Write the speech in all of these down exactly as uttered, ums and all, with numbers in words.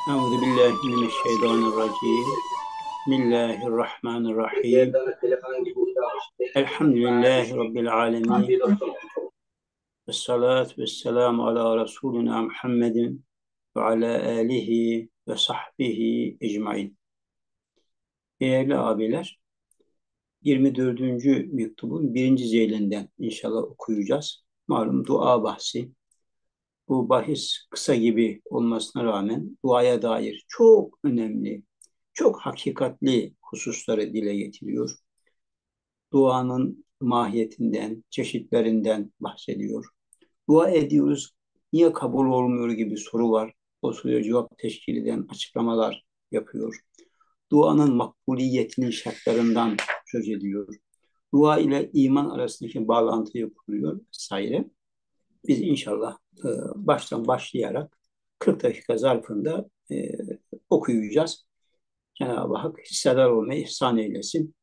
Euzu billahi mineşşeytanirracim. Bismillahirrahmanirrahim. Elhamdülillahi rabbil alamin. Vessalatu vesselamu ala Resulina Muhammedin ve ala alihi ve sahbihi ecmaîn. Değerli abiler, yirmi dördüncü mektubun birinci ceylinden inşallah okuyacağız. Malum dua bahsi. Bu bahis kısa gibi olmasına rağmen duaya dair çok önemli, çok hakikatli hususları dile getiriyor. Duanın mahiyetinden, çeşitlerinden bahsediyor. Dua ediyoruz, niye kabul olmuyor gibi soru var. O soruya cevap teşkil eden açıklamalar yapıyor. Duanın makbuliyetinin şartlarından söz ediyor. Dua ile iman arasındaki bağlantıyı kuruyor vesaire. Biz inşallah e, baştan başlayarak kırk dakika zarfında e, okuyacağız. Cenab-ı Hak hissedar olmayı ihsan eylesin.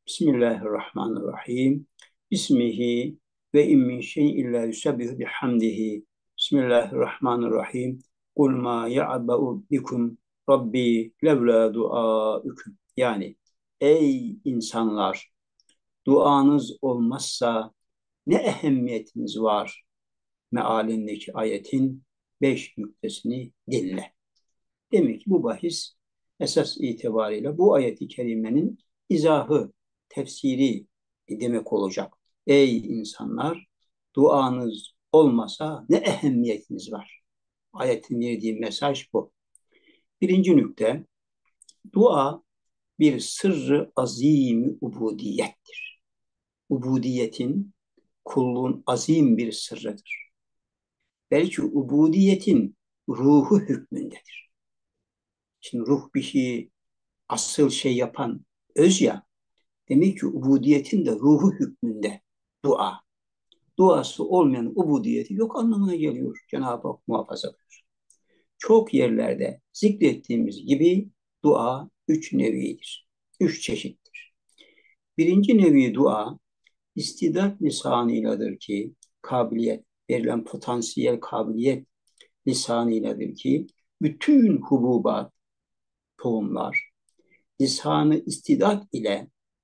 Bismillahirrahmanirrahim. Bismihi ve in min şeyin illa yusabbihu bihamdihi. Bismillahirrahmanirrahim. Kul ma ya'ba'u bikum Rabbi levla duaüküm. Yani ey insanlar, duanız olmazsa ne ehemmiyetiniz var? Mealindeki ayetin beş nüktesini dinle. Demek ki bu bahis esas itibariyle bu ayeti kerimenin izahı, tefsiri demek olacak. Ey insanlar, duanız olmasa ne ehemmiyetiniz var? Ayetin verdiği mesaj bu. Birinci nükte, dua bir sırrı azim ubudiyettir. Ubudiyetin, kulluğun azim bir sırrıdır. Belki ubudiyetin ruhu hükmündedir. Şimdi ruh bir şeyi asıl şey yapan öz ya, demek ki ubudiyetin de ruhu hükmünde dua. Duası olmayan ubudiyeti yok anlamına geliyor. Cenab-ı Hak muhafaza buyursun. Çok yerlerde zikrettiğimiz gibi dua üç nevidir. Üç çeşittir. Birinci nevi dua istidat lisanıyladır ki kabiliyet, verilen potansiyel kabiliyet lisanıyladır ki bütün hububat, tohumlar lisanı istidat ile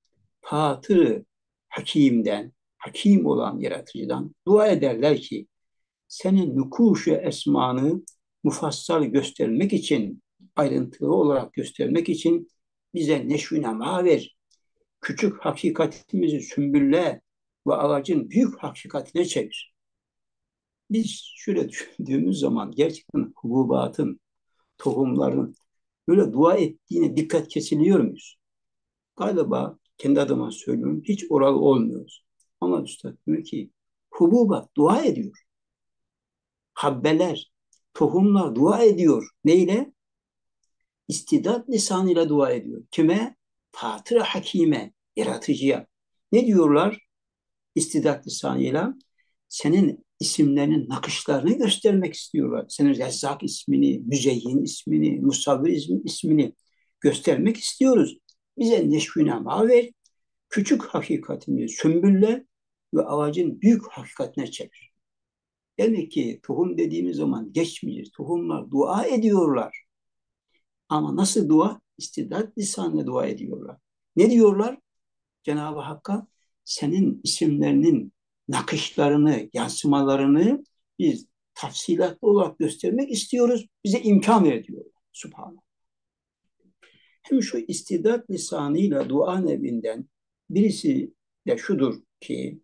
fatırı hakimden, hakim olan yaratıcıdan dua ederler ki senin nukuşu esmanı mufassal göstermek için, ayrıntılı olarak göstermek için bize neşvi nema ver. Küçük hakikatimizi sümbülle ve ağacın büyük hakikatine çevir. Biz şöyle düşündüğümüz zaman gerçekten hububatın, tohumların böyle dua ettiğine dikkat kesiliyor muyuz? Galiba kendi adıma söylüyorum hiç oral olmuyoruz. Ama Üstad diyor ki hububat dua ediyor. Habbeler, tohumlar dua ediyor. Neyle? İstidat lisanıyla dua ediyor. Kime? Fatır Hakime, yaratıcıya. Ne diyorlar? İstidat lisanıyla senin isimlerinin nakışlarını göstermek istiyorlar. Senin Rezzak ismini, Müzeyyin ismini, Musavvir ismini göstermek istiyoruz. Bize neşvünema ver, küçük hakikatini sümbülle ve ağacın büyük hakikatine çevir. Demek ki tohum dediğimiz zaman geçmeyeceğiz. Tohumlar dua ediyorlar. Ama nasıl dua? İstidat lisanıyla dua ediyorlar. Ne diyorlar? Cenab-ı Hakk'a senin isimlerinin nakışlarını, yansımalarını biz tafsilatlı olarak göstermek istiyoruz. Bize imkan ver diyorlar. Subhanallah. Hem şu istidat lisanıyla dua nevinden birisi de şudur ki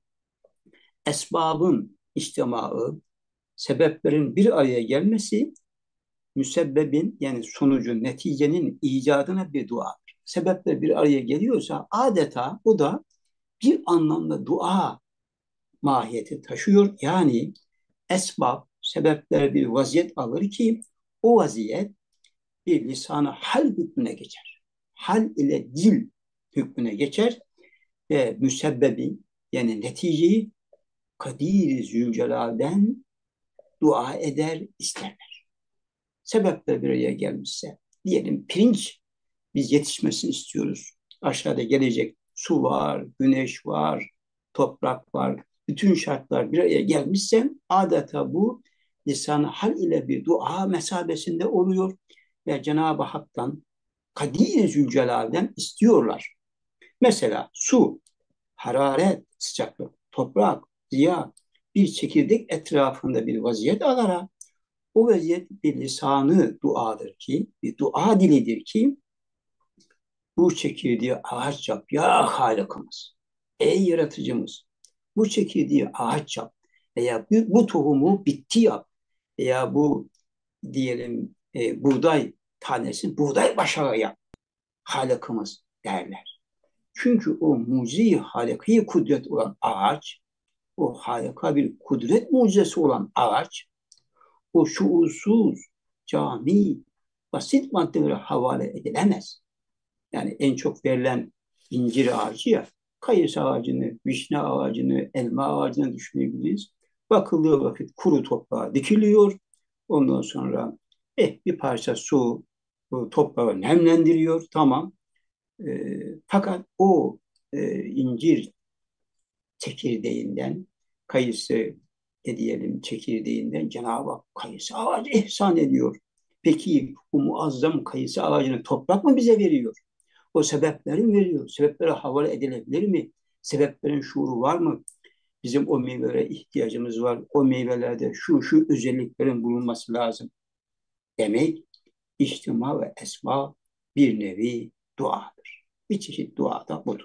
esbabın içtimaı, sebeplerin bir araya gelmesi müsebbebin yani sonucu, neticenin icadına bir dua. Sebepler bir araya geliyorsa adeta o da bir anlamda dua mahiyeti taşıyor. Yani esbab, sebepler bir vaziyet alır ki o vaziyet bir lisanı hal hükmüne geçer. Hal ile dil hükmüne geçer ve müsebbebi yani neticeyi Kadir-i Zülcelal'den dua eder, isterler. Sebepler bir araya gelmişse, diyelim pirinç biz yetişmesini istiyoruz. Aşağıda gelecek su var, güneş var, toprak var. Bütün şartlar bir araya gelmişse adeta bu lisan-ı hal ile bir dua mesabesinde oluyor. ve Cenab-ı Hak'tan, Kadir Zülcelal'den istiyorlar. Mesela su, hararet, sıcaklık, toprak, ziya, bir çekirdek etrafında bir vaziyet alarak, o vaziyet bir lisanı duadır ki, bir dua dilidir ki, bu çekirdeği ağaç yap ya Halık'ımız. Ey yaratıcımız, bu çekirdeği ağaç yap veya bu, bu tohumu bitki yap veya bu diyelim e, buğday tanesi buğday başağı yap Halık'ımız derler. Çünkü o mucize-i halakayı kudret olan ağaç, o harika bir kudret mucizesi olan ağaç, o şuursuz, cami, basit maddelere havale edilemez. Yani en çok verilen incir ağacı ya, kayısı ağacını, vişne ağacını, elma ağacını düşünebiliriz. Bakıldığı vakit kuru toprağa dikiliyor. Ondan sonra eh, bir parça su bu toprağı nemlendiriyor. Tamam. E, fakat o e, incir çekirdeğinden, kayısı ne diyelim çekirdeğinden Cenab-ı Hak kayısı ağacı ihsan ediyor. Peki bu muazzam kayısı ağacını toprak mı bize veriyor? O sebepleri mi veriyor? Sebeplere havale edilebilir mi? Sebeplerin şuuru var mı? Bizim o meyvelere ihtiyacımız var. O meyvelerde şu şu özelliklerin bulunması lazım demek, içtima ve esma bir nevi duadır. Bir çeşit dua da budur.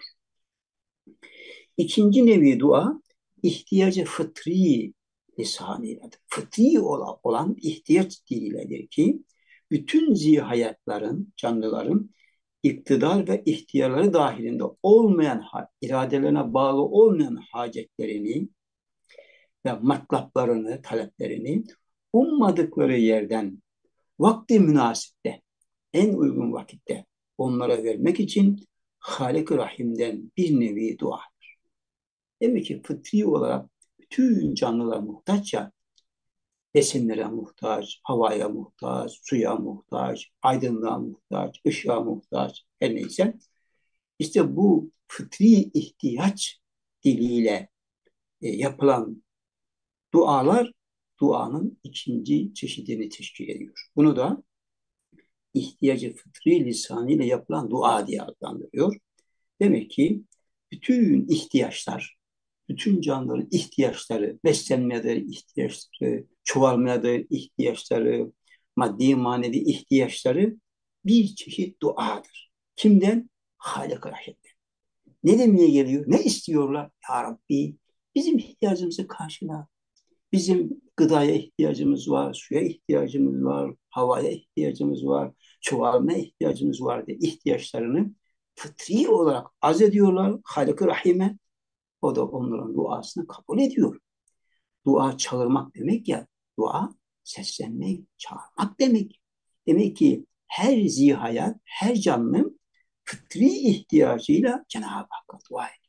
İkinci nevi dua, ihtiyacı fıtri lisanıyladır. Fıtri olan, olan ihtiyaç diliyledir ki, bütün zihayatların, canlıların iktidar ve ihtiyarları dahilinde olmayan, iradelerine bağlı olmayan hacetlerini ve matlaplarını, taleplerini ummadıkları yerden vakti münasipte, en uygun vakitte onlara vermek için Halik-i Rahim'den bir nevi dua. Demek ki fıtri olarak bütün canlılar muhtaç ya, besinlere muhtaç, havaya muhtaç, suya muhtaç, aydınlığa muhtaç, ışığa muhtaç, her neyse. İşte bu fıtri ihtiyaç diliyle e, yapılan dualar, duanın ikinci çeşidini teşkil ediyor. Bunu da ihtiyacı fıtri lisanıyla yapılan dua diye adlandırıyor. Demek ki bütün ihtiyaçlar, bütün canlıların ihtiyaçları, beslenmeye dair ihtiyaçları, çoğalmaya dair ihtiyaçları, maddi manevi ihtiyaçları bir çeşit duadır. Kimden? Halik-i Rahim'den. Ne demeye geliyor? Ne istiyorlar? Ya Rabbi bizim ihtiyacımızı karşıla. Bizim gıdaya ihtiyacımız var, suya ihtiyacımız var, havaya ihtiyacımız var, çoğalmaya ihtiyacımız var diye ihtiyaçlarını fıtri olarak az ediyorlar Halik-i Rahim'e. O da onların duasını kabul ediyor. Dua çağırmak demek ya, dua seslenmek, çağırmak demek. Demek ki her zihayat, her canlı fıtri ihtiyacıyla Cenab-ı Hakk'a dua ediyor.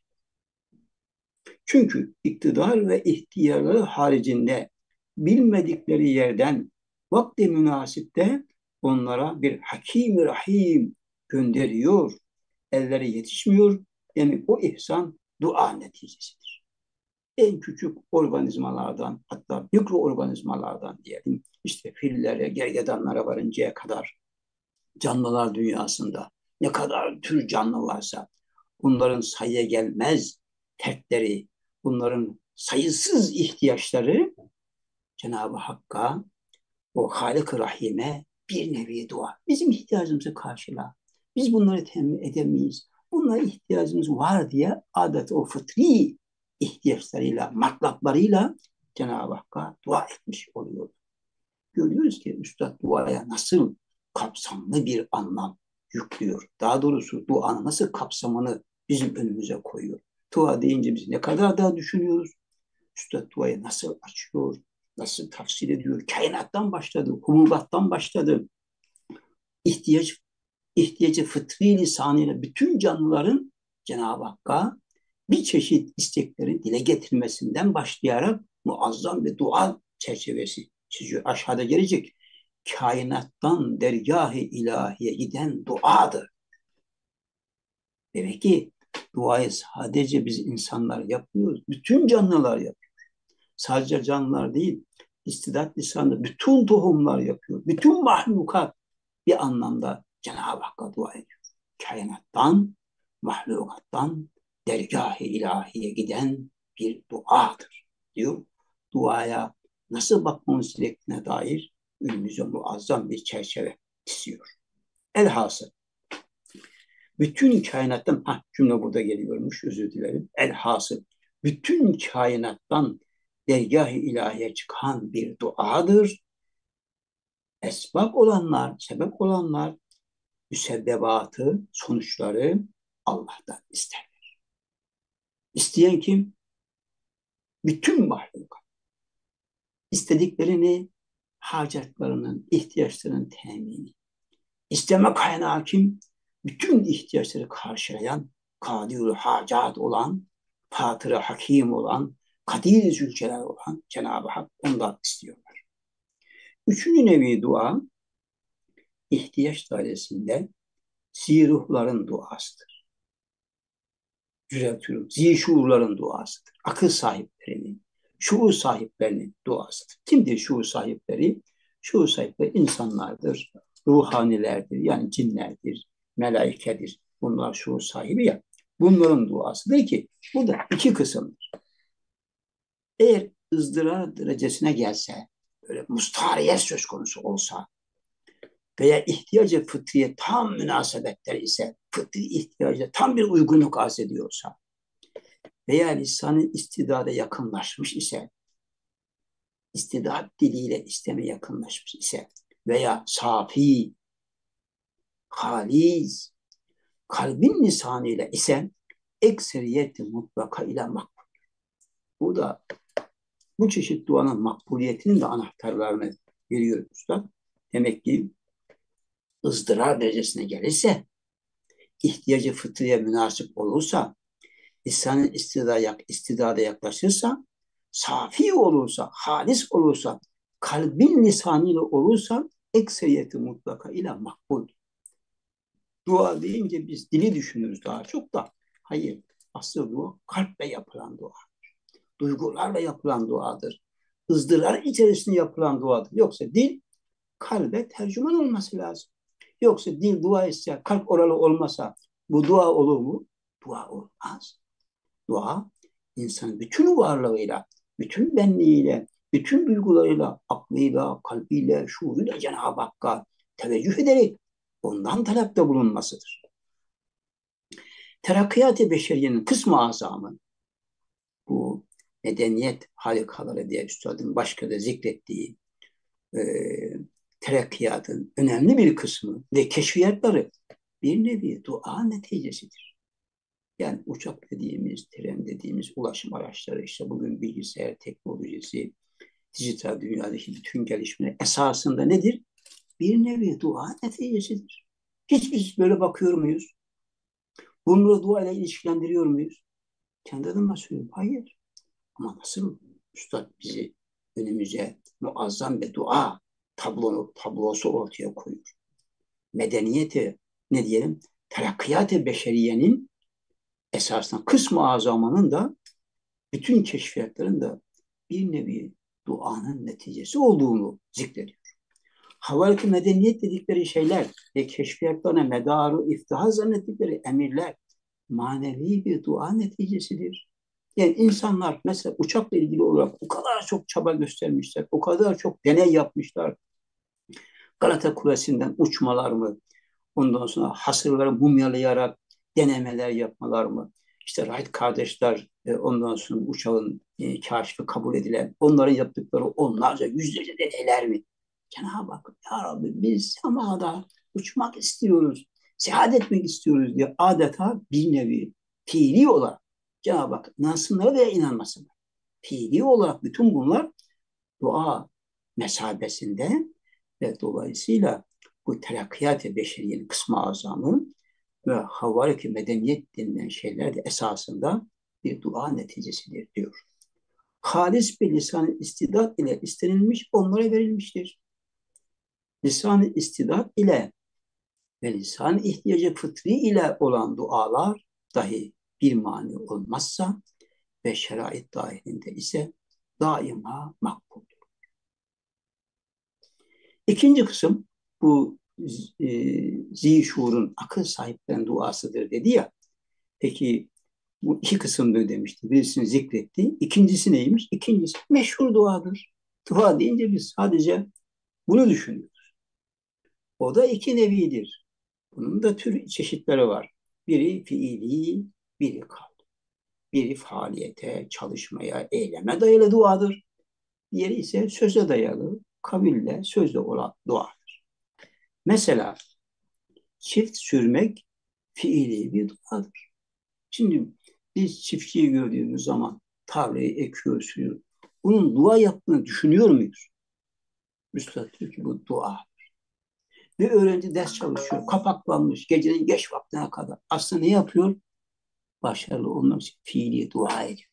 Çünkü iktidar ve ihtiyarları haricinde bilmedikleri yerden vakti münasipte onlara bir hakim rahim gönderiyor. Elleri yetişmiyor. Yani o ihsan dua neticesidir. En küçük organizmalardan, hatta mikroorganizmalardan diyelim, işte fillere, gergedanlara varıncaya kadar canlılar dünyasında ne kadar tür canlı varsa bunların sayıya gelmez terkleri, bunların sayısız ihtiyaçları Cenab-ı Hakk'a, o Halik-i Rahim'e bir nevi dua. Bizim ihtiyacımızı karşıla. Biz bunları temin edemeyiz. Bunlara ihtiyacımız var diye adet o fıtri ihtiyaçlarıyla, matlaplarıyla Cenab-ı Hakk'a dua etmiş oluyor. Görüyoruz ki Üstad duaya nasıl kapsamlı bir anlam yüklüyor. Daha doğrusu duanın nasıl kapsamını bizim önümüze koyuyor. Dua deyince biz ne kadar daha düşünüyoruz. Üstad duayı nasıl açıyor, nasıl tafsir ediyor. Kainattan başladı, hububattan başladı. İhtiyaç, ihtiyacı fıtri lisanıyla bütün canlıların Cenab-ı Hakk'a bir çeşit istekleri dile getirmesinden başlayarak muazzam bir dua çerçevesi çiziyor. Aşağıda gelecek. Kainattan dergâh-ı ilahiye giden duadır. Demek ki duayı sadece biz insanlar yapmıyoruz. Bütün canlılar yapıyor. Sadece canlılar değil, istidat lisanı bütün tohumlar yapıyor. Bütün mahlukat bir anlamda Cenab-ı Hakk'a dua ediyor. Kainattan, mahlukattan dergâh-ı ilahiye giden bir duadır diyor. Duaya nasıl bakmamız gerektiğine dair önümüze muazzam bir çerçeve çiziyor. Elhasıl bütün kainattan, ha cümle burada geliyormuş, özür dilerim. Elhasıl bütün kainattan dergâh-ı ilahiye çıkan bir duadır. Esbab olanlar, sebep olanlar, müsebbebatı, sonuçları Allah'tan ister. İsteyen kim? Bütün mahluk. İstediklerini, hacetlerinin, ihtiyaçlarının temini. İsteme kaynağı kim? Bütün ihtiyaçları karşılayan, kadir hacat olan, fatır hakim olan, kadir zülcelal olan Cenab-ı Hak ondan istiyorlar. Üçüncü nevi dua, ihtiyaç dairesinde ziruhların duasıdır. Düzeltiyorum, zişuurların duasıdır. Akıl sahiplerinin, şuur sahiplerinin duasıdır. Kimdir şuur sahipleri? Şuur sahipleri insanlardır, ruhanilerdir, yani cinlerdir, melaikedir. Bunlar şuur sahibi ya. Bunların duasıdır ki bu da iki kısımdır. Eğer ızdırar derecesine gelse, böyle mustariyet söz konusu olsa veya ihtiyacı fıtriye tam münasebetler ise, fıtri ihtiyaca tam bir uygunluk arz ediyorsa veya lisanın istidada yakınlaşmış ise, istidat diliyle isteme yakınlaşmış ise veya safi, halis, kalbin lisanıyla ise ekseriyeti mutlaka ile makbul. Bu da bu çeşit duanın makbuliyetinin de anahtarlarını veriyor Üstad. Demek ki ızdırar derecesine gelirse, ihtiyacı fıtriye münasip olursa, lisanın istidada, istidada yaklaşırsa, safi olursa, halis olursa, kalbin lisanıyla olursa ekseriyeti mutlaka ile makbul. Dua deyince biz dili düşünürüz daha çok da. Hayır, aslında dua kalple yapılan dua. Duygularla yapılan duadır. Izdırar içerisinde yapılan duadır. Yoksa dil kalbe tercüman olması lazım. Yoksa dil dua etse, kalp oralı olmasa bu dua olur mu? Dua olmaz. Dua, insanın bütün varlığıyla, bütün benliğiyle, bütün duygularıyla, aklıyla, kalbiyle, şuuruyla Cenab-ı Hakk'a teveccüh ederek ondan talepte bulunmasıdır. Terakkiyat-ı beşeriyenin kısmı azamı, bu medeniyet harikaları diye üstadın başka da zikrettiği e, terakkiyatın önemli bir kısmı ve keşfiyatları bir nevi dua neticesidir. Yani uçak dediğimiz, tren dediğimiz ulaşım araçları, işte bugün bilgisayar teknolojisi, dijital dünyadaki bütün gelişmeler esasında nedir? Bir nevi dua neticesidir. Hiç biz böyle bakıyor muyuz? Bunları dua ile ilişkilendiriyor muyuz? Kendi adıma söylüyorum. Hayır. Ama nasıl Üstad bizi önümüze muazzam bir dua tablo, tablosu ortaya koyuyor. Medeniyeti, ne diyelim, terakkiyat-ı beşeriyenin esasında kısmı azamanın da bütün keşfiyatların da bir nevi duanın neticesi olduğunu zikrediyor. Havariki medeniyet dedikleri şeyler ve keşfiyatlarına medarı iftihar zannettikleri emirler manevi bir dua neticesidir. Yani insanlar mesela uçakla ilgili olarak o kadar çok çaba göstermişler, o kadar çok deney yapmışlar. Galata Kulesi'nden uçmalar mı, ondan sonra hasırları mumyalayarak denemeler yapmalar mı? İşte Wright kardeşler, e, ondan sonra uçağın e, kaşfi kabul edilen, onların yaptıkları onlarca, yüzlerce deneyler mi? Cenab-ı Hak, ya Rabbi biz semada uçmak istiyoruz, seyahat etmek istiyoruz diye adeta bir nevi fiili olarak Cenab-ı Hak inansınlar veya inanmasınlar. Fiili olarak bütün bunlar dua mesabesinde ve dolayısıyla bu terakkiyat-ı beşeriyenin kısmı azamı ve havariki medeniyet denilen şeyler de esasında bir dua neticesidir diyor. Halis bir lisan-ı istidat ile istenilmiş, onlara verilmiştir. Lisan-ı istidat ile ve lisan-ı ihtiyacı fıtri ile olan dualar dahi bir mani olmazsa ve şerait dahilinde ise daima makbul. İkinci kısım bu e, zişurun, akıl sahiplerinin duasıdır dedi ya. Peki bu iki kısımdır demişti. Birisini zikretti. İkincisi neymiş? İkincisi meşhur duadır. Dua deyince biz sadece bunu düşünüyoruz. O da iki nevidir. Bunun da tür çeşitleri var. Biri fiili, biri kavli. Biri faaliyete, çalışmaya, eyleme dayalı duadır. Diğeri ise söze dayalı, kaville, sözle olan duadır. Mesela çift sürmek fiili bir duadır. Şimdi biz çiftçiyi gördüğümüz zaman tarlayı ekiyor, sürüyor. Bunun dua yaptığını düşünüyor muyuz? Üstad diyor ki bu dua. Bir öğrenci ders çalışıyor, kapaklanmış gecenin geç vaktine kadar. Aslında ne yapıyor? Başarılı olmak için fiili dua ediyor.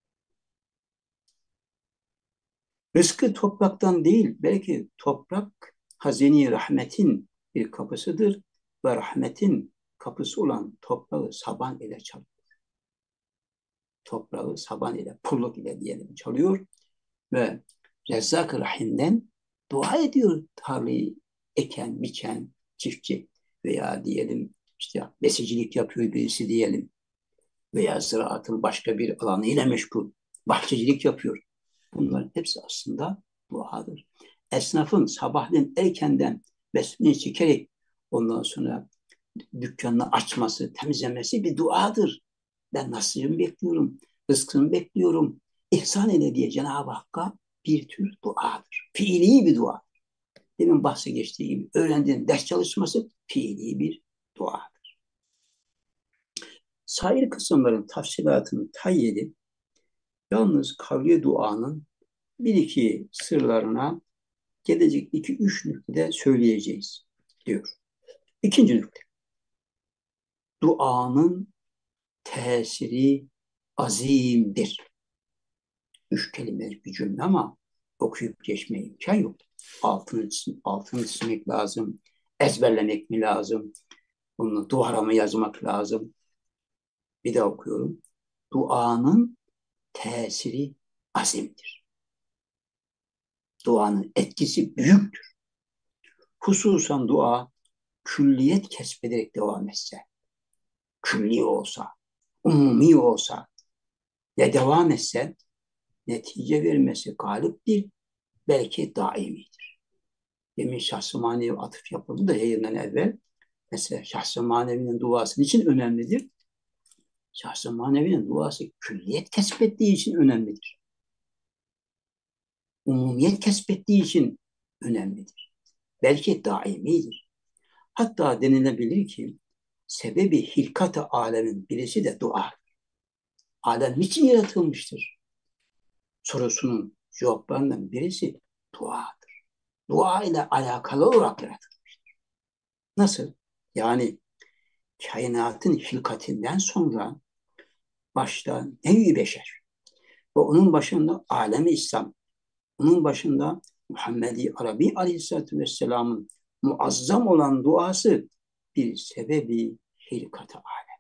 Rızkı topraktan değil, belki toprak hazine rahmetin bir kapısıdır ve rahmetin kapısı olan toprağı saban ile çalıyor. Toprağı saban ile, pulluk ile diyelim çalıyor ve Rezzak-ı Rahim'den dua ediyor tarlayı eken, biçen çiftçi veya diyelim işte besicilik yapıyor birisi diyelim veya ziraatın başka bir alanıyla meşgul, bahçecilik yapıyor. Bunların hepsi aslında duadır. Esnafın sabahleyin erkenden besmele çekerek ondan sonra dükkanını açması, temizlemesi bir duadır. Ben nasibimi bekliyorum, rızkımı bekliyorum. İhsan eyle diye Cenab-ı Hakk'a bir tür duadır. Fiili bir dua. Demin bahsi geçtiği gibi öğrendiğin ders çalışması fiili bir duadır. Sair kısımların tafsilatını tayyip edip yalnız kavli duanın bir iki sırlarına gelecek iki üç nüktede söyleyeceğiz diyor. İkinci nükte. Duanın tesiri azimdir. Üç kelimelik bir cümle ama okuyup geçmeye imkan yok. Altını, altını çizmek lazım. Ezberlemek mi lazım? Bunu duvara mı yazmak lazım? Bir daha okuyorum. Duanın tesiri azimdir. Duanın etkisi büyüktür. Hususan dua külliyet kesbederek devam etse, külli olsa, umumi olsa ve devam etse netice vermesi galip değil, belki daimidir. Demin şahs-ı manevi atıf yapıldı da yayından evvel. Mesela şahs-ı manevinin duası için önemlidir? Şahs-ı manevinin duası külliyet kesbettiği için önemlidir. Umumiyet kesbettiği için önemlidir. Belki daimidir. Hatta denilebilir ki sebebi hilkat-ı alemin birisi de dua. Alem niçin yaratılmıştır? Sorusunun cevaplarından birisi duadır. Dua ile alakalı olarak yaratılmıştır. Nasıl? Yani kainatın hilkatinden sonra başta nevi beşer ve onun başında alemi İslam, onun başında Muhammedi Arabi Aleyhisselatü Vesselam'ın muazzam olan duası bir sebebi hilkat-ı alem.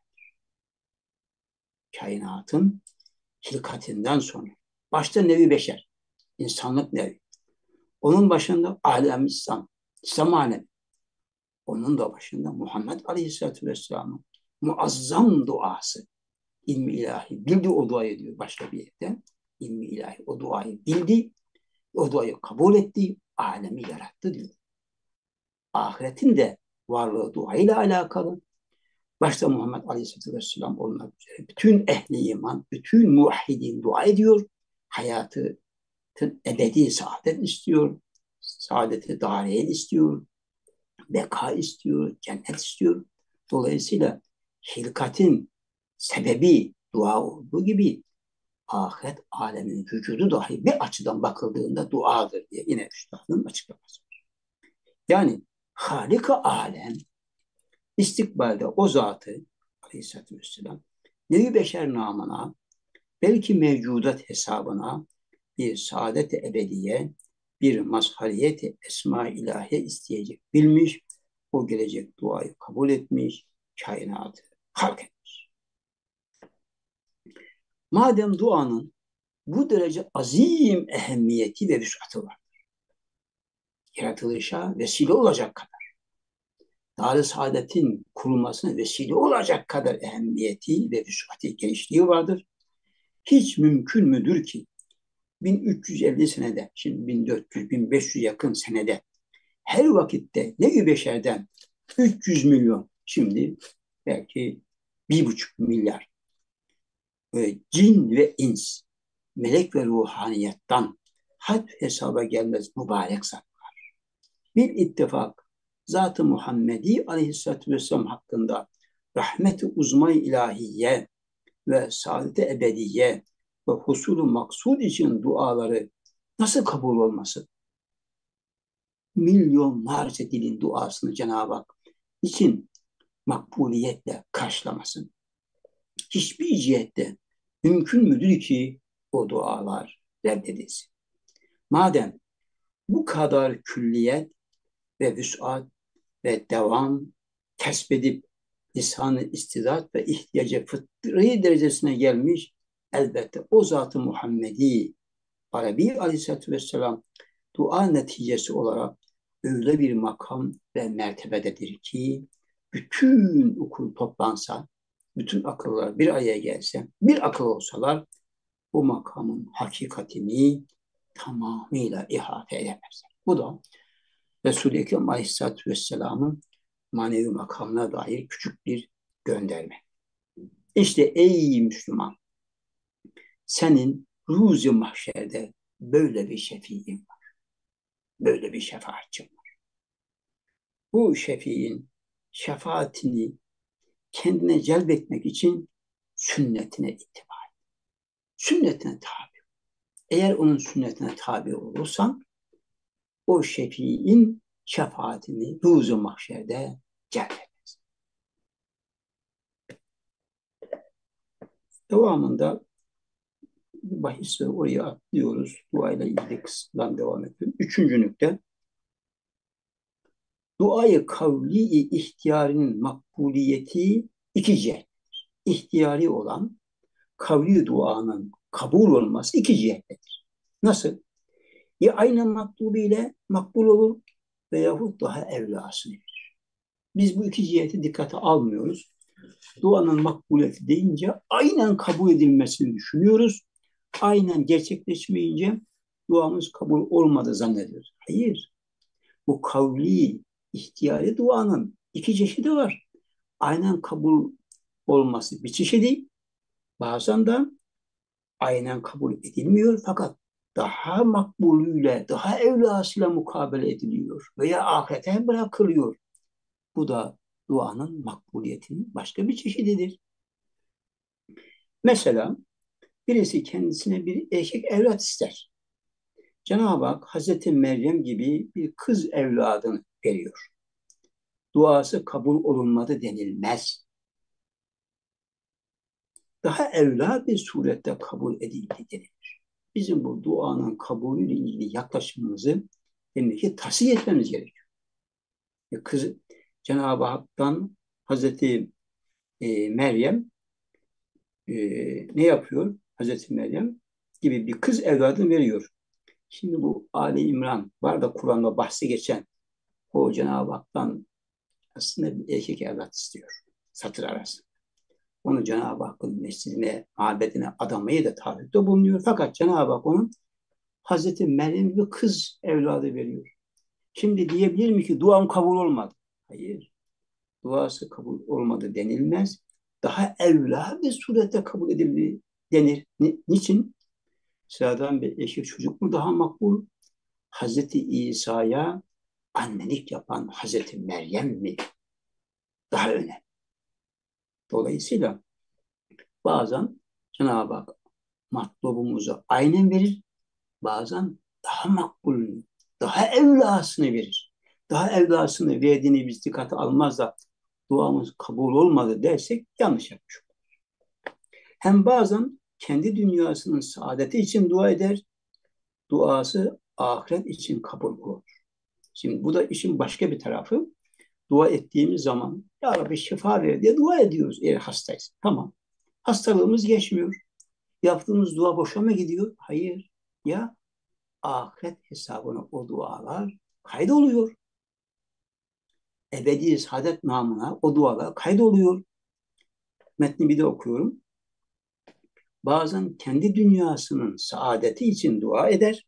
Kainatın hilkatinden sonra başta nevi beşer, insanlık nevi. Onun başında alem İslam, İslam alemi. Onun da başında Muhammed Aleyhisselatü Vesselam'ın muazzam duası. İlmi ilahi bildi o duayı diyor başka bir yerde. İlmi ilahi o duayı bildi, o duayı kabul etti, alemi yarattı diyor. Ahiretin de varlığı duayla alakalı. Başta Muhammed Aleyhisselatü Vesselam olmak üzere bütün ehli iman, bütün muvahhidin dua ediyor. Hayatı ebedi saadet istiyor, saadeti dariyen istiyor, beka istiyor, cennet istiyor. Dolayısıyla hilkatin sebebi dua olduğu gibi ahiret aleminin vücudu dahi bir açıdan bakıldığında duadır diye yine üstadın açıklaması. Yani Halik-i alem istikbalde o zatı Aleyhisselatü Vesselam nevi beşer namına belki mevcudat hesabına bir saadet-i ebediye, bir mazhariyet-i esma-i ilahiye isteyecek bilmiş, o gelecek duayı kabul etmiş, kainatı halk etmiş. Madem duanın bu derece azim ehemmiyeti ve vüsatı var, yaratılışa vesile olacak kadar, Dar-ı Saadet'in kurulmasına vesile olacak kadar ehemmiyeti ve vüs'ati genişliği vardır. Hiç mümkün müdür ki bin üç yüz elli senede, şimdi bin dört yüz bin beş yüz yakın senede her vakitte ne beşerden üç yüz milyon, şimdi belki bir buçuk milyar e, cin ve ins, melek ve ruhaniyattan had hesaba gelmez mübarek zat. Bir ittifak Zat-ı Muhammedi Aleyhisselatü Vesselam hakkında rahmet-i uzma-i ilahiye ve saadet-i ebediye ve husul-u maksud için duaları nasıl kabul olmasın? Milyonlarca dilin duasını Cenab-ı Hak için makbuliyetle karşılamasın? Hiçbir cihette mümkün müdür ki o dualar reddedilsin? Madem bu kadar külliyet ve vüs'at ve devam kesbedip lisan-ı istidat ve ihtiyaca fıtri derecesine gelmiş, elbette o Zat-ı Muhammedi Arabi Aleyhisselatü Vesselam dua neticesi olarak öyle bir makam ve mertebededir ki bütün okul toplansa, bütün akıllar bir araya gelse, bir akıl olsalar bu makamın hakikatini tamamıyla ihate edemezler. Bu da Resul-i Ekrem Aleyhisselatü Vesselam'ın manevi makamına dair küçük bir gönderme. İşte ey Müslüman, senin ruz-i mahşerde böyle bir şefiin var. Böyle bir şefaatçin var. Bu şefiin şefaatini kendine celbetmek için sünnetine ittiba et. Sünnetine tabi. Eğer onun sünnetine tabi olursan o şefiin şefaatini ruz-i mahşerde celbeder. Devamında bir bahis var, oraya atlıyoruz. Duayla ilgili kısımdan devam ediyoruz. Üçüncü nükte, duayı kavli ihtiyarının makbuliyeti iki cihet. İhtiyari olan kavli duanın kabul olması iki cihettedir. Nasıl? Ya aynı matlubiyle makbul olur veyahut daha evlasını verir. Biz bu iki ciheti dikkate almıyoruz. Duanın makbuliyeti deyince aynen kabul edilmesini düşünüyoruz. Aynen gerçekleşmeyince duamız kabul olmadı zannediyoruz. Hayır. Bu kavli, ihtiyari duanın iki çeşidi var. Aynen kabul olması bir çeşidi. Bazen de aynen kabul edilmiyor fakat daha makbulüyle, daha evlasıyla mukabele ediliyor veya ahirete bırakılıyor. Bu da duanın makbuliyetinin başka bir çeşididir. Mesela birisi kendisine bir erkek evlat ister. Cenab-ı Hak Hazreti Meryem gibi bir kız evladını veriyor. Duası kabul olunmadı denilmez. Daha evla bir surette kabul edildi denilir. Bizim bu duanın kabulüyle ilgili yaklaşımımızı demek ki tahsil etmemiz gerekiyor. Kız, Cenab-ı Hak'tan Hazreti e, Meryem e, ne yapıyor? Hazreti Meryem gibi bir kız evladını veriyor. Şimdi bu Ali İmran var da Kur'an'da bahsi geçen o Cenab-ı Hak'tan aslında bir erkek evlat istiyor. Satır arası. Onu Cenab-ı Hakk'ın mescidine, mabedine adamayı da taahhütte bulunuyor. Fakat Cenab-ı Hak onun Hazreti Meryem bir kız evladı veriyor. Şimdi diyebilir mi ki duam kabul olmadı? Hayır. Duası kabul olmadı denilmez. Daha evla bir surette kabul edildi denir. Ni, niçin? Sıradan bir eşek çocuk mu daha makbul? Hazreti İsa'ya annelik yapan Hazreti Meryem mi daha önemli? Dolayısıyla bazen Cenab-ı Hak matlubumuzu aynen verir, bazen daha makbulünü, daha evlasını verir. Daha evlasını verdiğini biz dikkate almaz da duamız kabul olmadı dersek yanlış yapmış olur. Hem bazen kendi dünyasının saadeti için dua eder, duası ahiret için kabul olur. Şimdi bu da işin başka bir tarafı. Dua ettiğimiz zaman ya Rabbi şifa ver diye dua ediyoruz eğer hastayız. Tamam. Hastalığımız geçmiyor. Yaptığımız dua boşa mı gidiyor? Hayır. Ya ahiret hesabına o dualar kaydoluyor. ebedi saadet namına o dualar kaydoluyor. Metni bir de okuyorum. Bazen kendi dünyasının saadeti için dua eder.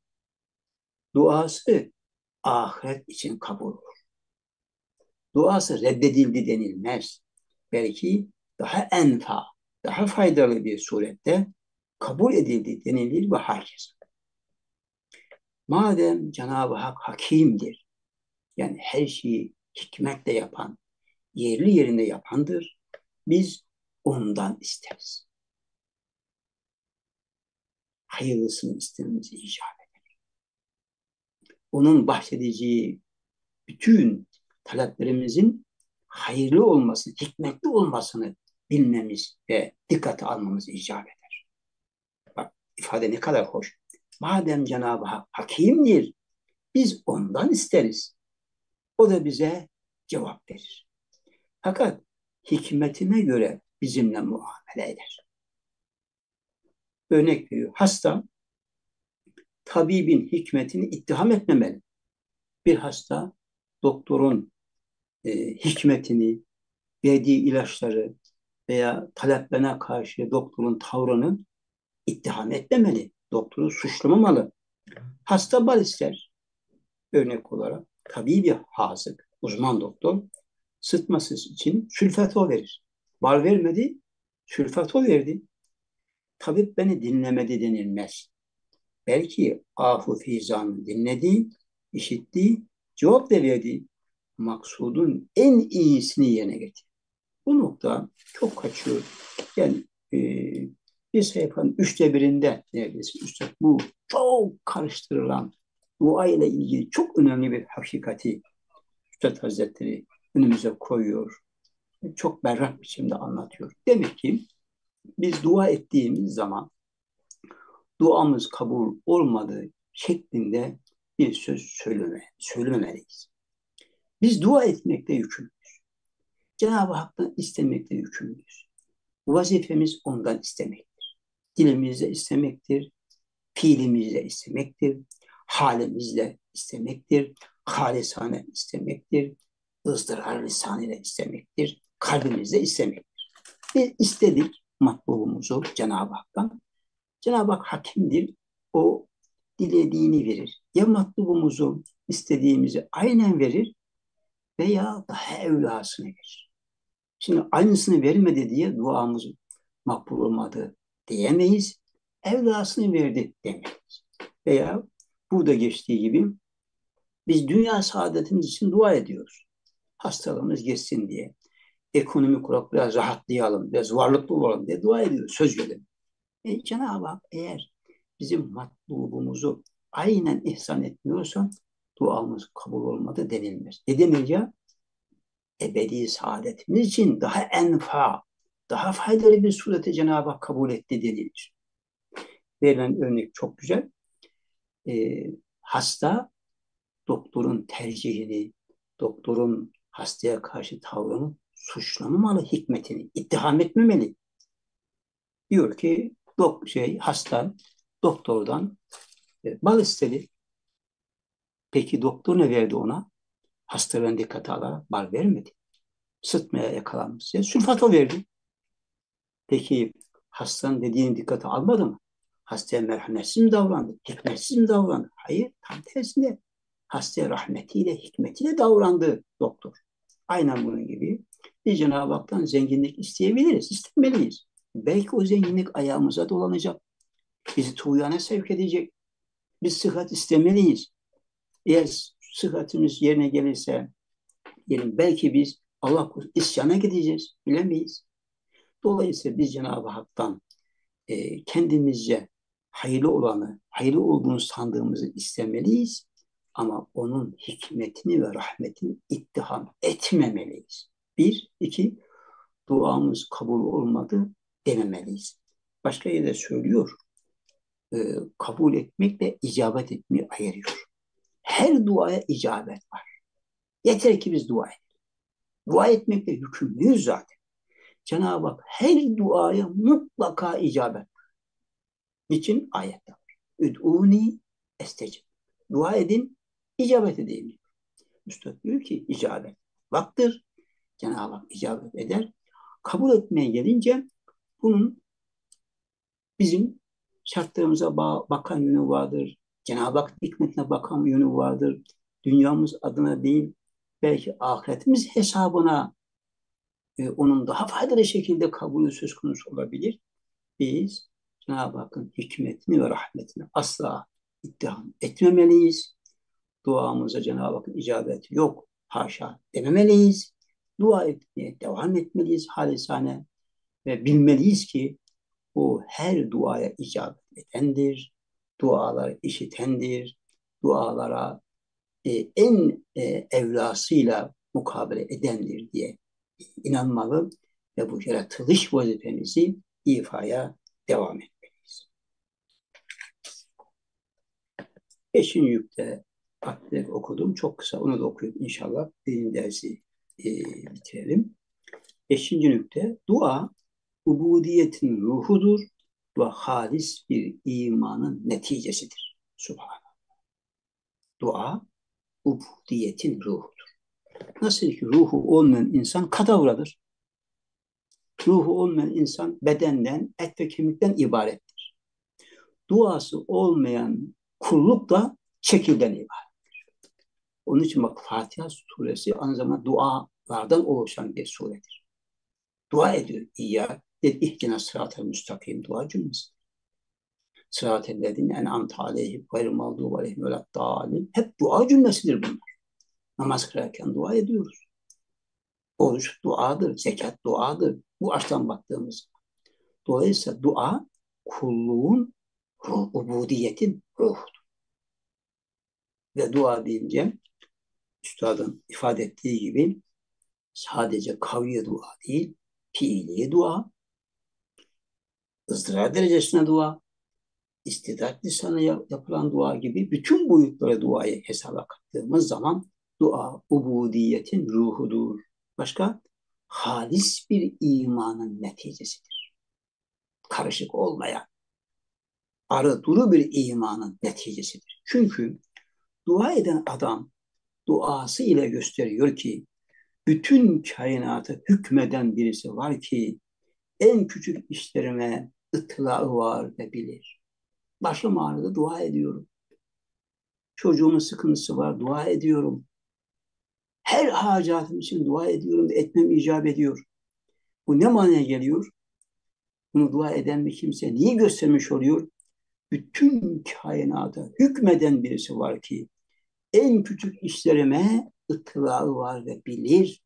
Duası ahiret için kabul olur. Duası reddedildi denilmez. Belki daha enfa, daha faydalı bir surette kabul edildi denilir ve herkes. Madem Cenab-ı Hak hakimdir, yani her şeyi hikmetle yapan, yerli yerinde yapandır, biz ondan isteriz. Hayırlısını istememizi icap eder. Onun bahsedeceği bütün taleplerimizin hayırlı olmasını, hikmetli olmasını bilmemiz ve dikkate almamız icap eder. Bak ifade ne kadar hoş. Madem Cenab-ı Hak hakimdir, biz ondan isteriz. O da bize cevap verir. Fakat hikmetine göre bizimle muamele eder. Örnek veriyor. Hasta tabibin hikmetini ittiham etmemeli. Bir hasta doktorun e, hikmetini, verdiği ilaçları veya taleplerine karşı doktorun tavrını ittiham etmemeli. Doktoru suçlamamalı. Hasta bal ister. Örnek olarak tabibi hazık, uzman doktor sıtması için sülfatol verir. Bal vermedi, sülfatol verdi. Tabip beni dinlemedi denilmez. Belki ahu fizanı dinledi, işitti, cevap da verdi. Maksudun en iyisini yerine getir. Bu nokta çok kaçıyor. Yani e, bir sayfanın üçte birinde neredeyse üstad bu çok karıştırılan dua ile ilgili çok önemli bir hakikati Üstad Hazretleri önümüze koyuyor. Çok berrak biçimde anlatıyor. Demek ki biz dua ettiğimiz zaman duamız kabul olmadığı şeklinde bir söz söyleme, söylememeliyiz. Biz dua etmekte yükümlüyüz. Cenab-ı Hak'tan istemekte yükümlüyüz. Vazifemiz ondan istemektir. Dilimizle istemektir, fiilimizle istemektir, halimizle istemektir, halisane istemektir, ızdırar lisanıyla istemektir, kalbimizle istemektir. Biz istedik matlubumuzu Cenab-ı Hak'tan. Cenab-ı Hak hakimdir, o dilediğini verir. Ya matlubumuzu, istediğimizi aynen verir veya daha evlasını verir. Şimdi aynısını vermedi diye duamız makbul olmadı diyemeyiz. Evlasını verdi demeyiz. Veya burada geçtiği gibi biz dünya saadetimiz için dua ediyoruz. Hastalığımız geçsin diye. Ekonomik olarak biraz rahatlayalım, biraz varlıklı olalım diye dua ediyoruz, söz verelim. E, Cenab-ı Hak eğer bizim matlubumuzu aynen ihsan etmiyorsa duamız kabul olmadı denilmez. Ne denir ya? Ebedi saadetimiz için daha enfa, daha faydalı bir surete Cenab-ı Hak kabul etti denilir. Verilen örnek çok güzel. Ee, hasta doktorun tercihini, doktorun hastaya karşı tavrını suçlamamalı, hikmetini ittiham etmemeli. Diyor ki dok şey hasta doktordan e, bal istedi. Peki doktor ne verdi ona? Hastalığın dikkate alarak bal vermedi. Sıtmaya yakalanmış. Sülfato verdi. Peki hastanın dediğini dikkate almadı mı? Hastaya merhametsiz mi davrandı? Hikmetsiz mi davrandı? Hayır, tam tersine. Hastaya rahmetiyle, hikmetiyle davrandı doktor. Aynen bunun gibi. Biz Cenab-ı Hak'tan zenginlik isteyebiliriz, istemeliyiz. Belki o zenginlik ayağımıza dolanacak. Bizi tuğyana sevk edecek. Biz sıhhat istemeliyiz. Eğer sıhhatimiz yerine gelirse, yani belki biz Allah korusun isyana gideceğiz, bilemeyiz. Dolayısıyla biz Cenab-ı Hak'tan e, kendimizce hayırlı olanı, hayırlı olduğunu sandığımızı istemeliyiz. Ama onun hikmetini ve rahmetini ittiham etmemeliyiz. Bir, iki, duamız kabul olmadı dememeliyiz. Başka yerde söylüyor, e, kabul etmekle icabet etmeyi ayırıyor. Her duaya icabet var. Yeter ki biz dua edelim. Dua etmekle yükümlüyüz zaten. Cenab-ı Hak her duaya mutlaka icabet. Niçin? Ayette var. Üd'uni estecib. Dua edin, icabet edeyim. Üstad diyor ki icabet. mutlaktır. Cenab-ı Hak icabet eder. Kabul etmeye gelince bunun bizim şartlarımıza bakan yönü vardır. Cenab-ı Hak hikmetine bakan yönü vardır. Dünyamız adına değil, belki ahiretimiz hesabına e, onun daha faydalı şekilde kabulü söz konusu olabilir. Biz Cenab-ı Hakk'ın hikmetini ve rahmetini asla ittiham etmemeliyiz. Duamıza Cenab-ı Hakk'ın icabeti yok, haşa dememeliyiz. Dua etmeye devam etmeliyiz halisane ve bilmeliyiz ki o her duaya icabet edendir, duaları işitendir, dualara e, en e, evlasıyla mukabele edendir diye inanmalı ve bu yaratılış vazifemizi ifaya devam etmeliyiz. Beşinci yükte atlet okudum. Çok kısa onu da okuyup inşallah benim dersi e, bitirelim. Beşinci nükte dua ubudiyetin ruhudur ve halis bir imanın neticesidir. Subhanallah. Dua ubudiyetin ruhudur. Nasıl ki ruhu olmayan insan kadavradır. Ruhu olmayan insan bedenden, et ve kemikten ibarettir. Duası olmayan kulluk da şekilden ibarettir. Onun için bak Fatiha suresi aynı zamanda dualardan oluşan bir suredir. Dua ediyor. İyyâ ihdina sıratel müstakim dua cümlesi. Sıratel lezîne en'amte aleyhim gayril mağdûbi aleyhim veleddâlin. Hep dua cümlesidir bunlar. Namaz kılarken dua ediyoruz. Oruç duadır, zekat duadır. Bu açıdan baktığımız. Dolayısıyla dua kulluğun ruh, ubudiyetin ruhudur. Ve dua deyince üstadın ifade ettiği gibi sadece kavli dua değil, fiili dua, ızdırar derecesine dua, istidat lisanı yapılan dua gibi bütün boyutlara duayı hesaba kattığımız zaman dua ubudiyetin ruhudur. Başka? Halis bir imanın neticesidir. Karışık olmayan, arı duru bir imanın neticesidir. Çünkü dua eden adam duası ile gösteriyor ki bütün kainatı hükmeden birisi var ki en küçük işlerime ıtlağı var ve bilir. Başım ağrıdı dua ediyorum. Çocuğumun sıkıntısı var dua ediyorum. Her hacatım için dua ediyorum ve etmem icap ediyor. Bu ne manaya geliyor? Bunu dua eden bir kimse niye göstermiş oluyor? Bütün kainata hükmeden birisi var ki en küçük işlerime ıtlağı var ve bilir.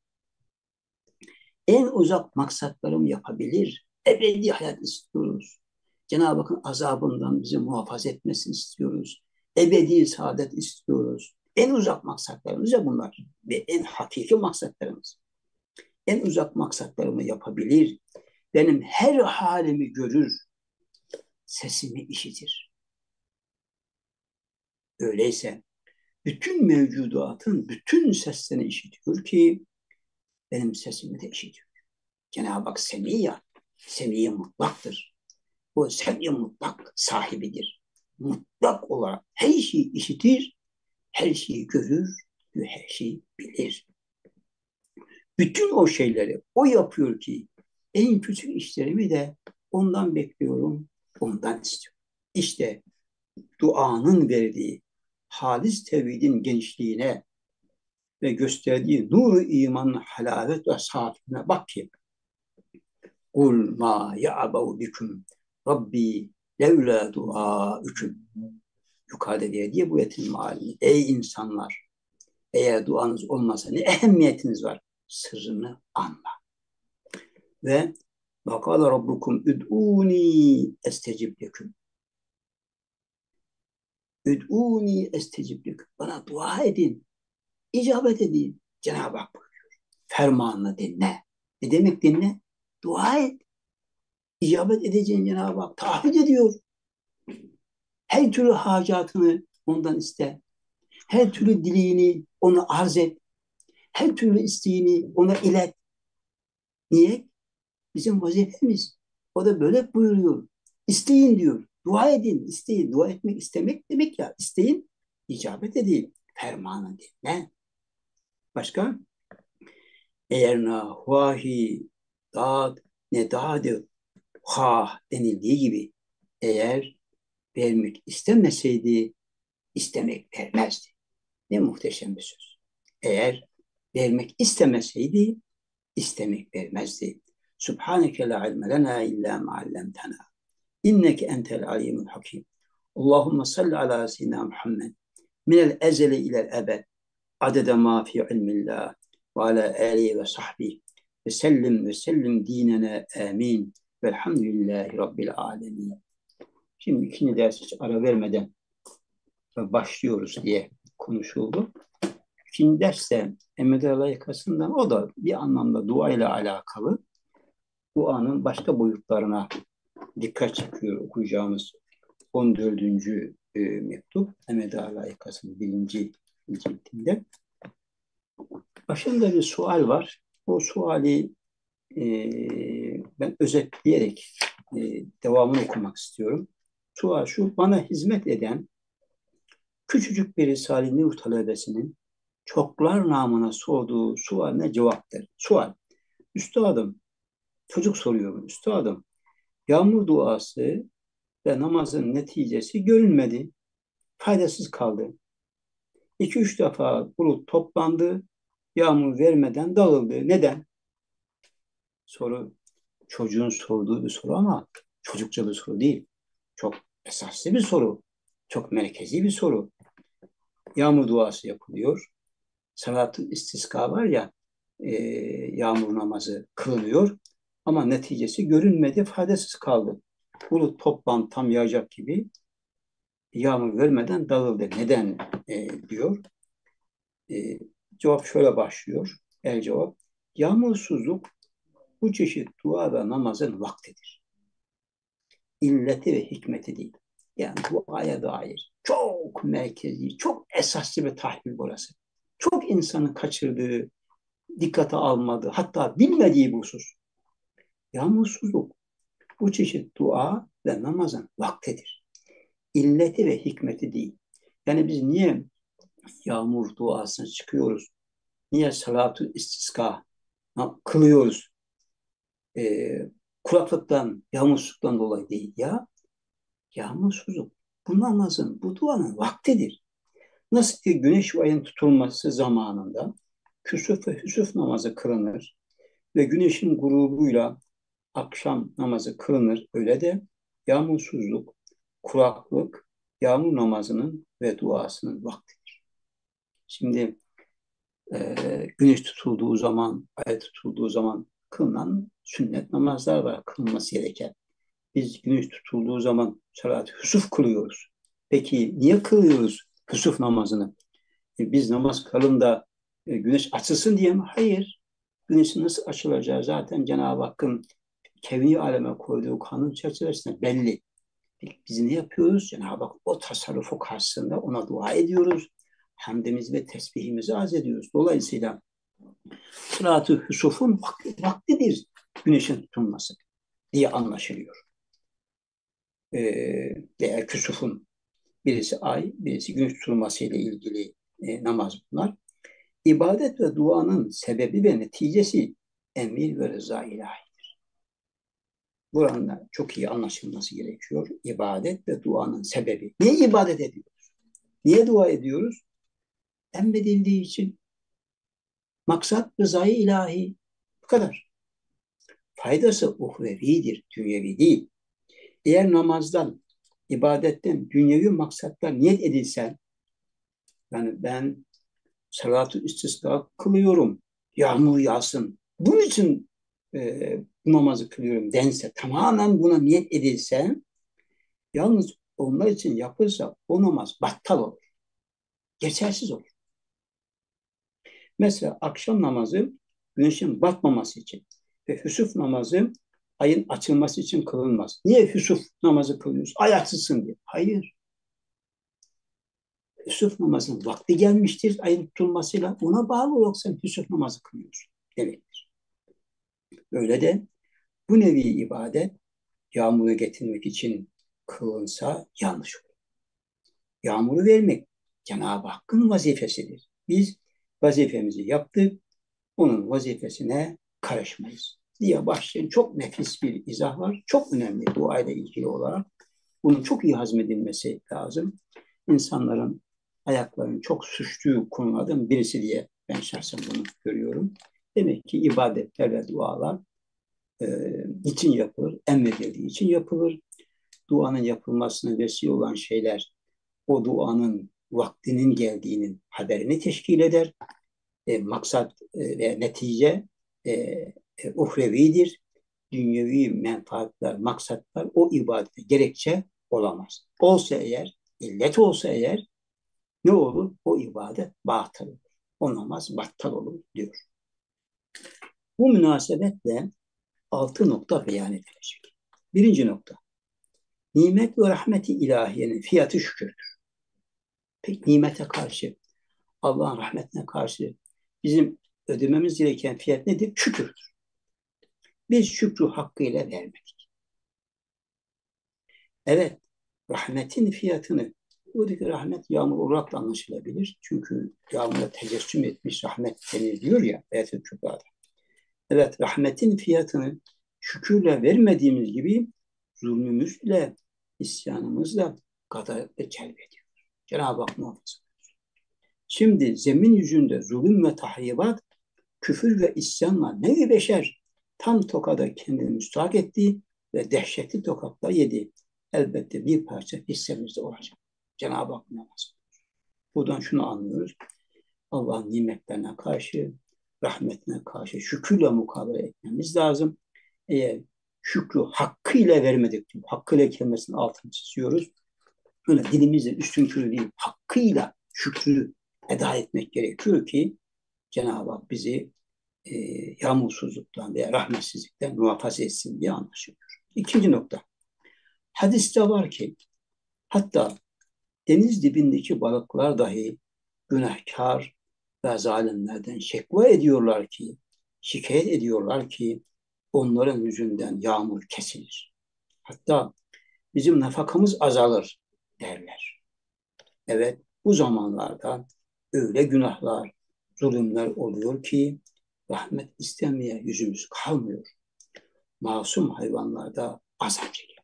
En uzak maksatlarımı yapabilir. Ebedi hayat istiyoruz. Cenab-ı Hakk'ın azabından bizi muhafaza etmesini istiyoruz. Ebedi saadet istiyoruz. En uzak maksatlarımız ya bunlar. Ve en hakiki maksatlarımız. En uzak maksatlarımı yapabilir. Benim her halimi görür. Sesimi işitir. Öyleyse bütün mevcudatın bütün seslerini işitiyor ki benim sesimi de işitiyor. Cenab-ı Hak semi ya, semi mutlaktır. O semi mutlak sahibidir. Mutlak olarak her şeyi işitir, her şeyi görür ve her şeyi bilir. Bütün o şeyleri o yapıyor ki en küçük işlerimi de ondan bekliyorum, ondan istiyorum. İşte duanın verdiği halis tevhidin genişliğine ve gösterdiği nur-u imanın halavet ve saatine bak ki kul ma ya'bau bikum Rabbi levla duaüküm. Yukarıda verdiği bu yetin malini. Ey insanlar! Eğer duanız olmasa ne ehemmiyetiniz var? Sırrını anla. Ve vakala rabbukum üd'uni estecib leküm. Üd'uni estecib leküm. Bana dua edin. İcabet edin. Cenab-ı Hak buyuruyor. Fermanını dinle. Ne demek dinle? Dua et. İcabet edeceğin Cenab-ı Hak taahhüt ediyor. Her türlü hacatını ondan iste. Her türlü dileğini ona arz et. Her türlü isteğini ona ilet. Niye? Bizim vazifemiz. O da böyle buyuruyor. İsteyin diyor. Dua edin, isteyin. Dua etmek istemek demek ya. İsteyin, icabet edin. Fermanı dinle. Başka? Eğer na huahi dad ne dadı ha denildiği gibi eğer vermek istemeseydi istemek vermezdi. Ne muhteşem bir söz. Eğer vermek istemeseydi istemek vermezdi. Subhaneke la ilme lena illa ma allamtana. İnneke entel alimul hakim. Allahumme salli ala seyyidina Muhammed minel ezeli ilel ebed adede ma fi ilmillah ve ala alihi ve sahbihi ve sellim ve sellim dinene amin. Velhamdülillahi Rabbil alemin. Şimdi ikinci ders hiç ara vermeden başlıyoruz diye konuşuldu. İkinci derste Emre Layıkası'ndan o da bir anlamda dua ile alakalı. Duanın başka boyutlarına dikkat çekiyor okuyacağımız on dördüncü E, mektup Emre Layıkası'nın birinci cildinde. Başında bir sual var. O suali e, ben özetleyerek e, devamını okumak istiyorum. Sual şu: bana hizmet eden küçücük bir Risale-i Nur talebesinin çoklar namına sorduğu sualine cevaptır. Sual: Üstadım, çocuk soruyor, üstadım, yağmur duası ve namazın neticesi görünmedi, faydasız kaldı. İki üç defa bulut toplandı, yağmur vermeden dağıldı. Neden? Soru çocuğun sorduğu bir soru ama çocukça bir soru değil. Çok esaslı bir soru. Çok merkezi bir soru. Yağmur duası yapılıyor. Salat-ı istiska var ya, e, yağmur namazı kılınıyor. Ama neticesi görünmedi, faydasız kaldı. Bulut toplan tam yağacak gibi yağmur vermeden dağıldı. Neden e, diyor. E, Cevap şöyle başlıyor. El cevap: yağmursuzluk bu çeşit dua ve namazın vaktidir. İlleti ve hikmeti değil. Yani duaya dair çok merkezi, çok esaslı bir tahlil burası. Çok insanın kaçırdığı, dikkate almadığı, hatta bilmediği bir husus. Yağmursuzluk bu çeşit dua ve namazın vaktidir. İlleti ve hikmeti değil. Yani biz niye yağmur duasına çıkıyoruz? Niye salatü istisqa kılıyoruz? Ee, Kuraklıktan, yağmursuzluktan dolayı değil ya. Yağmursuzluk bu namazın, bu duanın vaktidir. Nasıl ki güneş ve ayın tutulması zamanında küsuf ve hüsuf namazı kılınır ve güneşin grubuyla akşam namazı kılınır, öyle de yağmursuzluk, kuraklık, yağmur namazının ve duasının vaktidir. Şimdi e, güneş tutulduğu zaman, ay tutulduğu zaman kılınan sünnet namazlar var, kılınması gereken. Biz güneş tutulduğu zaman salat hüsuf kılıyoruz. Peki niye kılıyoruz hüsuf namazını? E, biz namaz kılın da e, güneş açılsın diye mi? Hayır. Güneşin nasıl açılacağı zaten Cenab-ı Hakk'ın kevni aleme koyduğu kanun çerçevesinde belli. Biz ne yapıyoruz? Cenab-ı Hak o tasarrufu karşısında ona dua ediyoruz. Hamdimizi ve tesbihimizi arz ediyoruz. Dolayısıyla sırat-ı hüsufun vakti, vaktidir güneşin tutulması diye anlaşılıyor. Ee, veya küsufun birisi ay, birisi güneş tutulması ile ilgili e, namaz bunlar. İbadet ve duanın sebebi ve neticesi emir ve rıza ilahi. Buranın çok iyi anlaşılması gerekiyor. İbadet ve duanın sebebi. Niye ibadet ediyoruz? Niye dua ediyoruz? Emredildiği için. Maksat rızayı ilahi. Bu kadar. Faydası uhrevidir, dünyevi değil. Eğer namazdan, ibadetten dünyevi maksatlar niyet edilsen, yani ben salatü istisqa kılıyorum, yağmur yağsın, bunun için e, bu namazı kılıyorum dense, tamamen buna niyet edilse, yalnız onlar için yapılsa o namaz battal olur, geçersiz olur. Mesela akşam namazı güneşin batmaması için ve hüsuf namazı ayın açılması için kılınmaz. Niye hüsuf namazı kılıyoruz? Ay açılsın diye. Hayır. Hüsuf namazının vakti gelmiştir ayın tutulmasıyla. Ona bağlı olarak sen hüsuf namazı kılıyorsun demektir. Öyle de bu nevi ibadet yağmuru getirmek için kılınsa yanlış olur. Yağmuru vermek Cenab-ı Hakk'ın vazifesidir. Biz vazifemizi yaptık, onun vazifesine karışmayız diye başlayan çok nefis bir izah var. Çok önemli dua ile ilgili olarak. Bunun çok iyi hazmedilmesi lazım. İnsanların ayaklarının çok suçtuğu konulardan birisi diye ben şahsen bunu görüyorum. Demek ki ibadetler ve dualar e, için yapılır, emredildiği için yapılır. Duanın yapılmasına vesile olan şeyler o duanın vaktinin geldiğinin haberini teşkil eder. E, maksat e, ve netice e, e, uhrevidir. Dünyevi menfaatler, maksatlar o ibadete gerekçe olamaz. Olsa eğer, illet olsa eğer ne olur? O ibadet batıl olur. O namaz battal olur diyor. Bu münasebetle altı nokta beyan edilecek. Birinci nokta. Nimet ve rahmeti ilahiyenin fiyatı şükürdür. Peki nimete karşı, Allah'ın rahmetine karşı bizim ödememiz gereken fiyat nedir? Şükürdür. Biz şükrü hakkıyla vermedik. Evet, rahmetin fiyatını, buradaki rahmet yağmur olarak da anlaşılabilir. Çünkü yağmura tecessüm etmiş rahmet denir diyor ya Ayet-i Kübra'da. Evet, rahmetin fiyatını şükürle vermediğimiz gibi zulmümüzle, isyanımızla gazabı celbediyor. Cenab-ı Hak muhafaza. Şimdi zemin yüzünde zulüm ve tahribat, küfür ve isyanla nevi beşer tam tokada kendini müstahak etti ve dehşetli tokatlar yedi. Elbette bir parça hissemizde olacak. Cenab-ı Hak muhafaza. Buradan şunu anlıyoruz. Allah'ın nimetlerine karşı, rahmetine karşı şükürle mukabele etmemiz lazım. Eğer şükrü hakkıyla vermedik, hakkıyla kelimesinin altını çiziyoruz. Öyle dilimizle üstünkörü değil, hakkıyla şükrü eda etmek gerekiyor ki Cenab-ı Hak bizi e, yağmursuzluktan veya rahmetsizlikten muhafaza etsin diye anlaşılıyor. İkinci nokta. Hadiste var ki hatta deniz dibindeki balıklar dahi günahkar ve zalimlerden şekva ediyorlar ki, şikayet ediyorlar ki onların yüzünden yağmur kesilir. Hatta bizim nafakamız azalır derler. Evet, bu zamanlarda öyle günahlar, zulümler oluyor ki rahmet istemeye yüzümüz kalmıyor. Masum hayvanlarda azap çekiyor.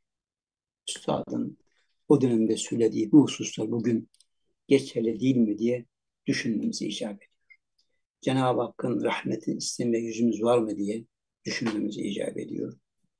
Üstadın o dönemde söylediği bu hususlar bugün geçerli değil mi diye düşünmemizi icap ediyor. Cenab-ı Hakk'ın rahmetini istemeye yüzümüz var mı diye düşünmemizi icap ediyor.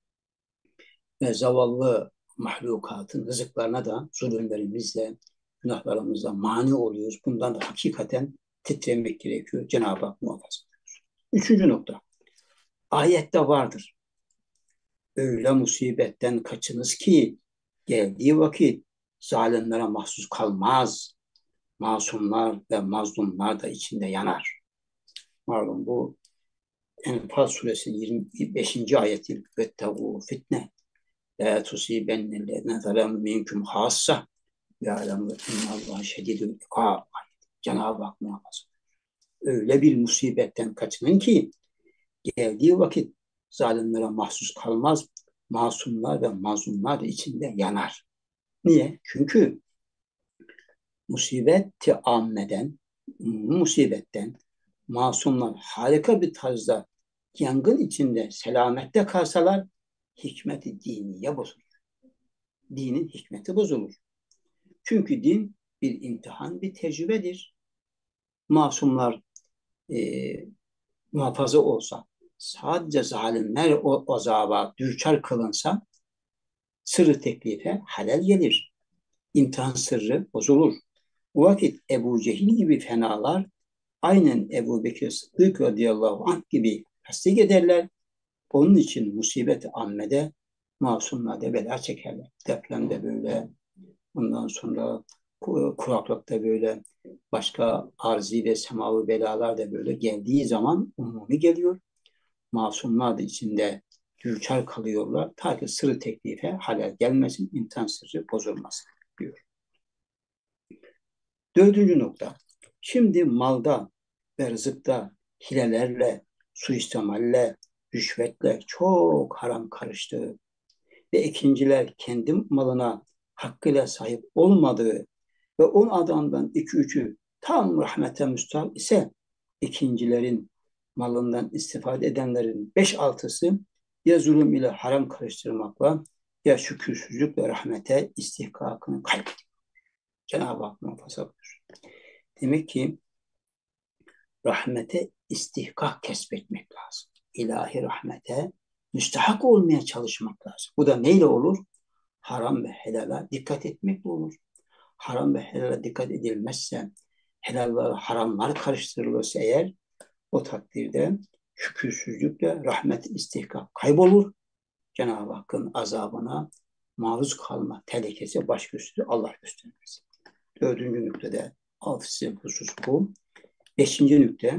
Ve zavallı mahlukatın rızıklarına da zulümlerimizle, günahlarımızla mani oluyoruz. Bundan da hakikaten titremek gerekiyor. Cenab-ı Hak muhafaza ediyor. Üçüncü nokta. Ayette vardır. Öyle musibetten kaçınız ki geldiği vakit zalimlere mahsus kalmaz. Masumlar ve mazlumlar da içinde yanar. Malum bu Enfal suresinin yirmi beşinci ayeti vettegû fitne la tusibennellezine zalemu minkum hassa ya'lemu ennallâhe şedîdül ikâb. Cenab-ı Hak muhafaza. Öyle bir musibetten kaçının ki geldiği vakit zalimlere mahsus kalmaz. Masumlar ve mazlumlar da içinde yanar. Niye? Çünkü musibeti ammeden, musibetten masumlar harika bir tarzda yangın içinde selamette kalsalar hikmeti diniye bozulur. Dinin hikmeti bozulur. Çünkü din bir imtihan, bir tecrübedir. Masumlar e, muhafaza olsa, sadece zalimler o azaba düçar kılınsa sırrı teklife halel gelir. İmtihan sırrı bozulur. O vakit Ebu Cehil gibi fenalar aynen Ebu Bekir Sıddık radıyallahu anh gibi tasdik ederler. Onun için musibet-i ammede masumlar da bela çekerler. Depremde böyle, ondan sonra kuraklıkta böyle, başka arzi ve semavi belalar da böyle geldiği zaman umumi geliyor. Masumlar da içinde düçar kalıyorlar. Ta ki sırrı teklife halel gelmesin, imtihan sırrı bozulmasın diyor. Dördüncü nokta. Şimdi malda ve rızıkta hilelerle, suistimalle, rüşvetle çok haram karıştığı ve ikinciler kendi malına hakkıyla sahip olmadığı ve on adamdan iki üçü tam rahmete müstahak ise ikincilerin malından istifade edenlerin beş altısı ya zulüm ile haram karıştırmakla ya şükürsüzlükle rahmete istihkakını kaybediyor. Cenab-ı Hak muhafaza buyuruyor. Demek ki rahmete istihkak kesbetmek lazım. İlahi rahmete müstahak olmaya çalışmak lazım. Bu da neyle olur? Haram ve helala dikkat etmekle olur. Haram ve helala dikkat edilmezse, helal ve haramlar karıştırılırsa eğer, o takdirde şükürsüzlükle rahmet istihkak kaybolur. Cenab-ı Hakk'ın azabına maruz kalma tehlikesi baş gösterir, Allah göstermez. Dördüncü nüktede altıncı husus bu. Beşinci nükte,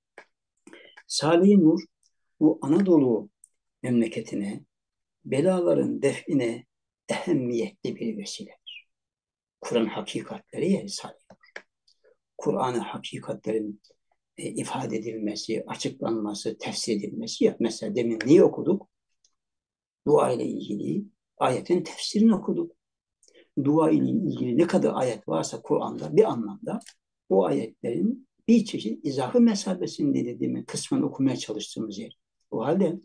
Salih Nur bu Anadolu memleketine belaların define ehemmiyetli bir vesiledir. Kur'an hakikatleri ya Salih Nur. Kur'an'ı hakikatlerin e, ifade edilmesi, açıklanması, tefsir edilmesi ya. Mesela demin neyi okuduk? Dua ile ilgili ayetin tefsirini okuduk. Dua ile ilgili ne kadar ayet varsa Kur'an'da bir anlamda o ayetlerin bir çeşit izahı mesabesinde dediğimi kısmen okumaya çalıştığımız yer. O halde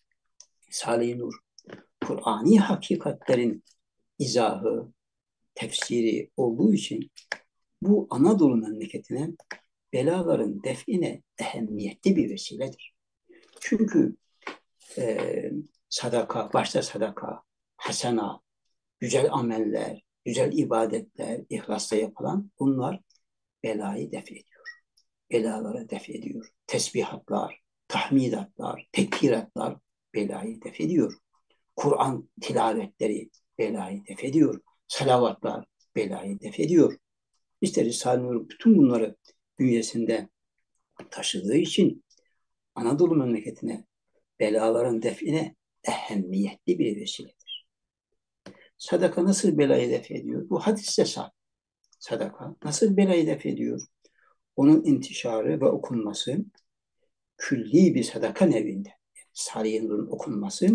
Salih Nur, Kur'ani hakikatlerin izahı, tefsiri olduğu için bu Anadolu memleketine belaların define ehemmiyetli bir vesiledir. Çünkü e, sadaka, başta sadaka, hasena, güzel ameller, güzel ibadetler, ihlasla yapılan bunlar belayı def ediyor. Belaları def ediyor. Tesbihatlar, tahmidatlar, tekbiratlar belayı def ediyor. Kur'an tilavetleri belayı def ediyor. Salavatlar belayı def ediyor. İşte Risale-i Nur bütün bunları bünyesinde taşıdığı için Anadolu memleketine belaların define ehemmiyetli bir vesiledir. Sadaka nasıl belayı def ediyor? Bu hadiste sahip. Sadaka nasıl belayı def ediyor? Onun intişarı ve okunması külli bir sadaka nevinde. Yani Salih Nur'un okunması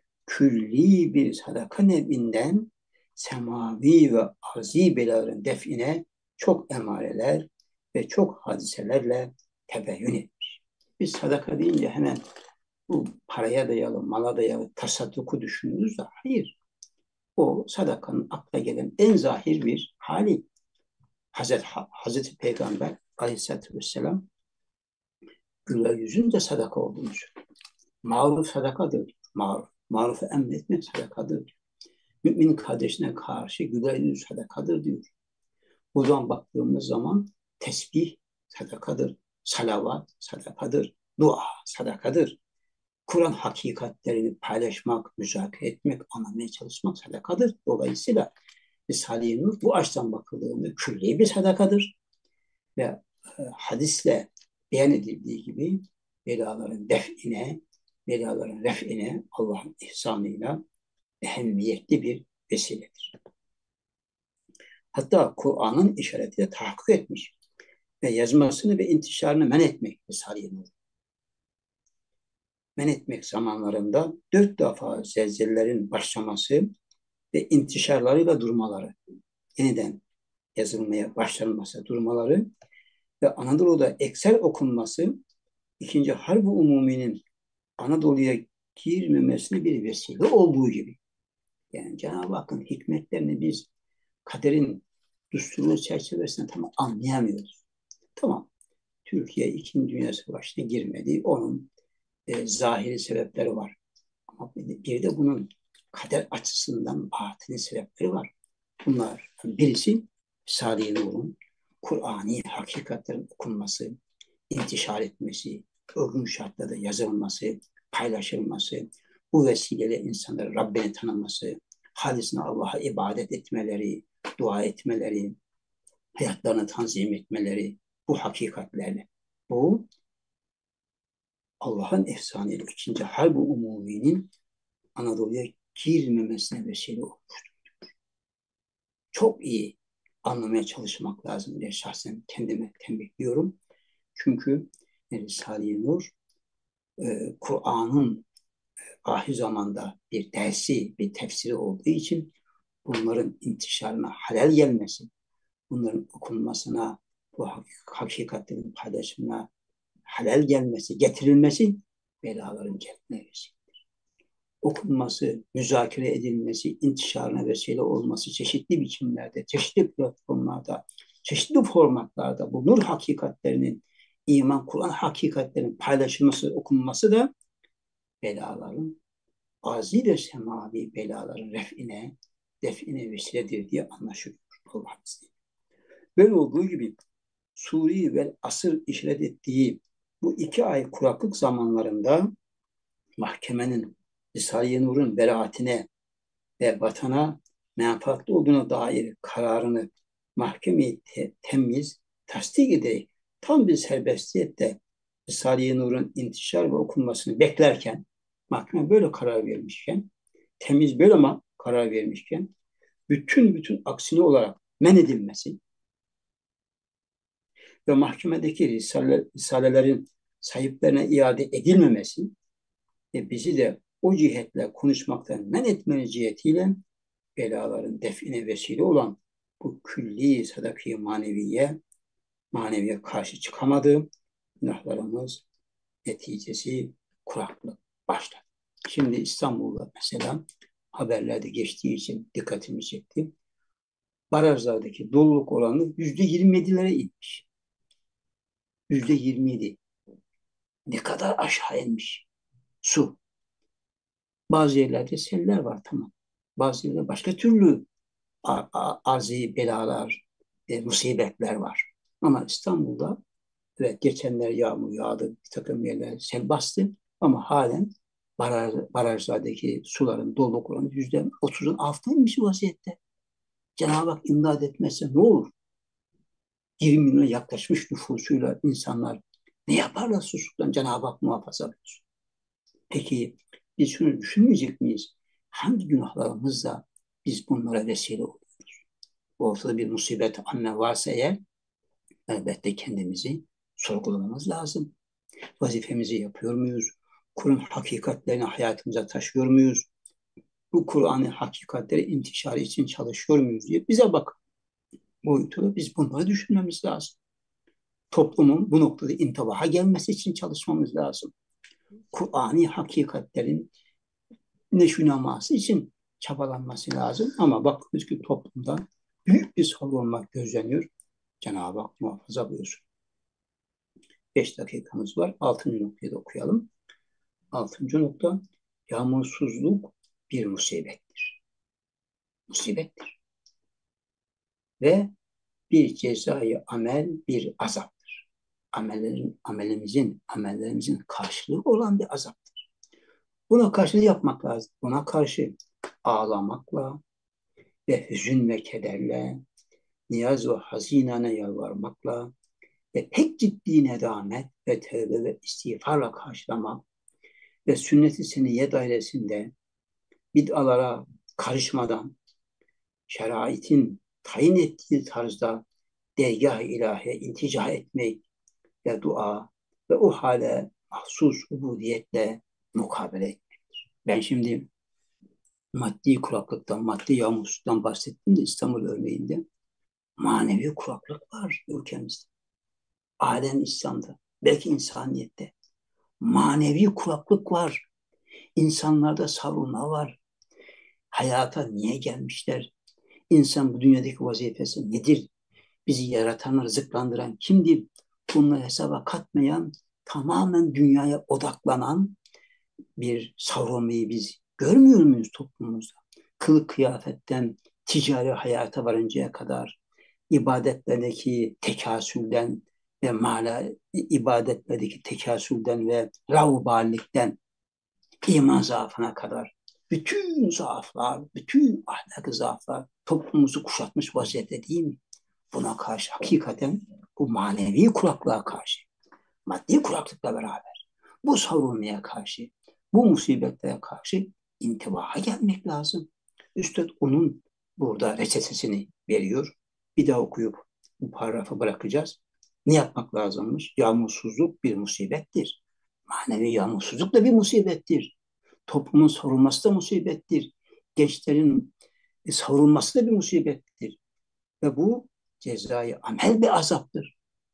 külli bir sadaka nevinden semavi ve arzi belaların define çok emareler ve çok hadiselerle tebeyyün etmiş. Biz sadaka deyince hemen bu paraya dayalı, mala dayalı tasadduku düşünürüz de hayır. O sadakanın akla gelen en zahir bir hali. Hazreti, Hazreti Peygamber Aleyhisselatü Vesselam güler yüzün de sadaka olduğunu söylüyor. Maruf sadakadır. Maruf. Marufu emretmek sadakadır diyor. Mümin kardeşine karşı güler yüz sadakadır diyor. O zaman baktığımız zaman tesbih sadakadır. Salavat sadakadır. Dua sadakadır. Kur'an hakikatlerini paylaşmak, müzakere etmek, anlamaya çalışmak sadakadır. Dolayısıyla Risale-i Nur bu açıdan bakıldığında külli bir sadakadır. Ve e, hadisle beyan edildiği gibi belaların define, belaların refine Allah'ın ihsanıyla ehemmiyetli bir vesiledir. Hatta Kur'an'ın işaretiyle tahakkuk etmiş ve yazmasını ve intişarını men etmek Risale-i Nur. Men etmek zamanlarında dört defa zelzelelerin başlaması ve intişarlarıyla durmaları, yeniden yazılmaya başlanması, durmaları ve Anadolu'da eksel okunması ikinci Harb-ı Umumi'nin Anadolu'ya girmemesine bir vesile olduğu gibi. Yani Cenab-ı Hakk'ın hikmetlerini biz kaderin düsturu çerçevesinde tam anlayamıyoruz. Tamam, Türkiye İkinci Dünya Savaşı'na girmedi. Onun e, zahiri sebepleri var. Ama bir de bunun kader açısından batini sebepleri var. Bunlar birisi Risale-i Nur'un Kur'ani hakikatlerin okunması, intişar etmesi, uygun şartlarda yazılması, paylaşılması, bu vesileyle insanların Rabbini tanıması, halisine Allah'a ibadet etmeleri, dua etmeleri, hayatlarını tanzim etmeleri, bu hakikatlerle. Bu Allah'ın efsaneleri ikinci Harb-ı Umumi'nin Anadolu'ya girmemesine vesile olmuştur. Çok iyi anlamaya çalışmak lazım diye şahsen kendime tembihliyorum. Çünkü Risale-i Nur e, Kur'an'ın ahir zamanda bir dersi, bir tefsiri olduğu için bunların intişarına halel gelmesi, bunların okunmasına, bu hakikatlerin paylaşımına halel gelmesi, getirilmesi belaların gelmeye vesile. Okunması, müzakere edilmesi, intişarına vesile olması çeşitli biçimlerde, çeşitli platformlarda, çeşitli formatlarda bu nur hakikatlerinin, iman, Kur'an hakikatlerinin paylaşılması, okunması da belaların, azi ve semavi belaların refine, define vesiledir diye anlaşılıyor Allah'ın izniyle. Böyle olduğu gibi Suri ve asır işaret ettiği bu iki ay kuraklık zamanlarında mahkemenin Risale-i Nur'un beraatine ve vatana menfaatli olduğuna dair kararını mahkeme-i te- temiz tasdik ederek tam bir serbestiyette Risale-i Nur'un intişar ve okunmasını beklerken, mahkeme böyle karar vermişken, temiz böyle ama karar vermişken, bütün bütün aksine olarak men edilmesi ve mahkemedeki risale, risalelerin sahiplerine iade edilmemesi ve bizi de o cihetle konuşmaktan men etmeniz cihetiyle belaların define vesile olan bu külli sadaki maneviye, maneviye karşı çıkamadı. Günahlarımız neticesi kuraklık başladı. Şimdi İstanbul'da mesela haberlerde geçtiği için dikkatimi çekti. Barajlardaki doluluk oranı yüzde yirmi yedilere inmiş. Yüzde yirmi yedi. Ne kadar aşağı inmiş su. Bazı yerlerde seller var, tamam. Bazı yerlerde başka türlü arzi belalar, e, musibetler var. Ama İstanbul'da evet geçenler yağmur yağdı, bir takım yerler sel bastı ama halen baraj, barajlardaki suların doluluk oranı yüzde otuzun altına inmiş vaziyette. Cenab-ı Hak imdad etmezse ne olur? yirmi milyona yaklaşmış nüfusuyla insanlar ne yaparlar susuzluktan? Cenab-ı Hak muhafaza buyursun. Peki biz şunu düşünmeyecek miyiz? Hangi günahlarımızla biz bunlara vesile oluyoruz? Ortada bir musibet anne varsa eğer elbette kendimizi sorgulamamız lazım. Vazifemizi yapıyor muyuz? Kur'an hakikatlerini hayatımıza taşıyor muyuz? Bu Kur'an'ın hakikatleri intişarı için çalışıyor muyuz diye bize bak boyutu. Biz bunları düşünmemiz lazım. Toplumun bu noktada intibaha gelmesi için çalışmamız lazım. Kur'an'ı hakikatlerin neşünaması için çabalanması lazım. Ama bakıyoruz ki toplumda büyük bir savunma gözleniyor. Cenab-ı Hak muhafaza buyursun. Beş dakikamız var. Altıncı noktayı da okuyalım. Altıncı nokta, yağmursuzluk bir musibettir. Musibettir. Ve bir cezayı amel, bir azaptır. Amellerin, amelimizin, amellerimizin karşılığı olan bir azaptır. Buna karşı yapmak lazım. Buna karşı ağlamakla ve hüzün ve kederle, niyaz ve hazinane yalvarmakla ve pek ciddi nedamet ve tevbe ve istiğfarla karşılamak ve sünnet-i seniyye dairesinde bid'alara karışmadan şeraitin tayin ettiği tarzda dergâh-ı ilahiye intica etmek ve dua ve o hale mahsus ubudiyetle mukabele etmektir. Ben şimdi maddi kuraklıktan, maddi yağmursuzluktan bahsettim de İstanbul örneğinde manevi kuraklık var ülkemizde. Alem İslam'da, belki insaniyette. Manevi kuraklık var. İnsanlarda savrulma var. Hayata niye gelmişler? İnsan bu dünyadaki vazifesi nedir? Bizi yaratan, rızıklandıran kimdir? Bunları hesaba katmayan, tamamen dünyaya odaklanan bir savrulmayı biz görmüyor muyuz toplumumuzda? Kılık kıyafetten ticari hayata varıncaya kadar, ibadetlerdeki tekasülden ve mala ibadetlerdeki tekasülden ve lauballikten iman zaafına kadar bütün zaaflar, bütün ahlaki zaaflar toplumumuzu kuşatmış vaziyette değil mi? Buna karşı hakikaten bu manevi kuraklığa karşı, maddi kuraklıkla beraber bu savrulmaya karşı, bu musibetlere karşı intibaha gelmek lazım. Üstad onun burada reçetesini veriyor. Bir daha okuyup bu paragrafı bırakacağız. Ne yapmak lazımmış? Yağmursuzluk bir musibettir. Manevi yağmursuzluk da bir musibettir. Toplumun savrulması da musibettir. Gençlerin savrulması da bir musibettir. Ve bu cezayı amel bir azaptır.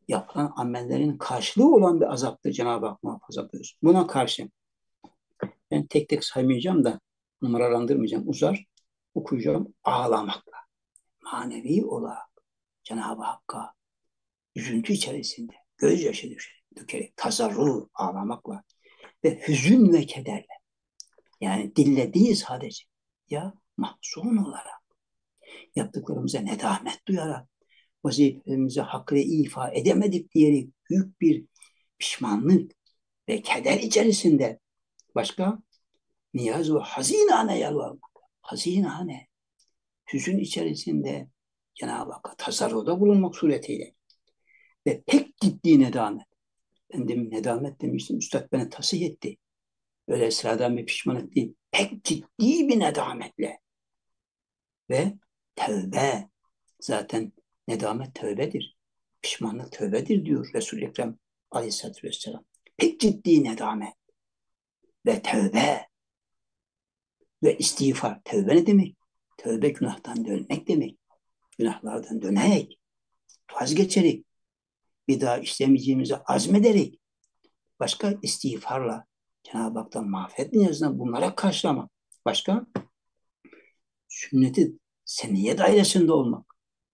yapılan amellerin karşılığı olan bir azaptır Cenab-ı Hak muhafaza buyursun. Buna karşı ben tek tek saymayacağım da numaralandırmayacağım. Uzar okuyacağım ağlamakla. Manevi olarak Cenab-ı Hakk'a üzüntü içerisinde gözyaşı dökerek tazarru ağlamakla ve hüzün ve kederle yani dille değil sadece ya mahzun olarak yaptıklarımıza nedamet duyarak vazifelerimizi hakkıyla ifa edemedik diyerek büyük bir pişmanlık ve keder içerisinde başka niyaz ve hazinane yalvarmak. Hazinane, hüzün içerisinde Cenab-ı Hakk'a tasarruda bulunmak suretiyle ve pek ciddi nedamet. Ben demin nedamet demiştim, Üstad beni tasih etti. Öyle sıradan bir pişmanlık değil, pek ciddi bir nedametle ve tevbe. Zaten nedamet tövbedir. Pişmanlık tövbedir diyor Resul-i Ekrem Aleyhisselatü Vesselam. Pek ciddi nedamet ve tövbe ve istiğfar. Tövbe ne demek? Tövbe günahtan dönmek demek. Günahlardan dönerek, vazgeçerek, bir daha işlemeyeceğimizi azmederek, başka istiğfarla Cenab-ı Hak'tan mağfiret niyazına bunlara karşılamak. Başka sünneti seniyye dairesinde olmak.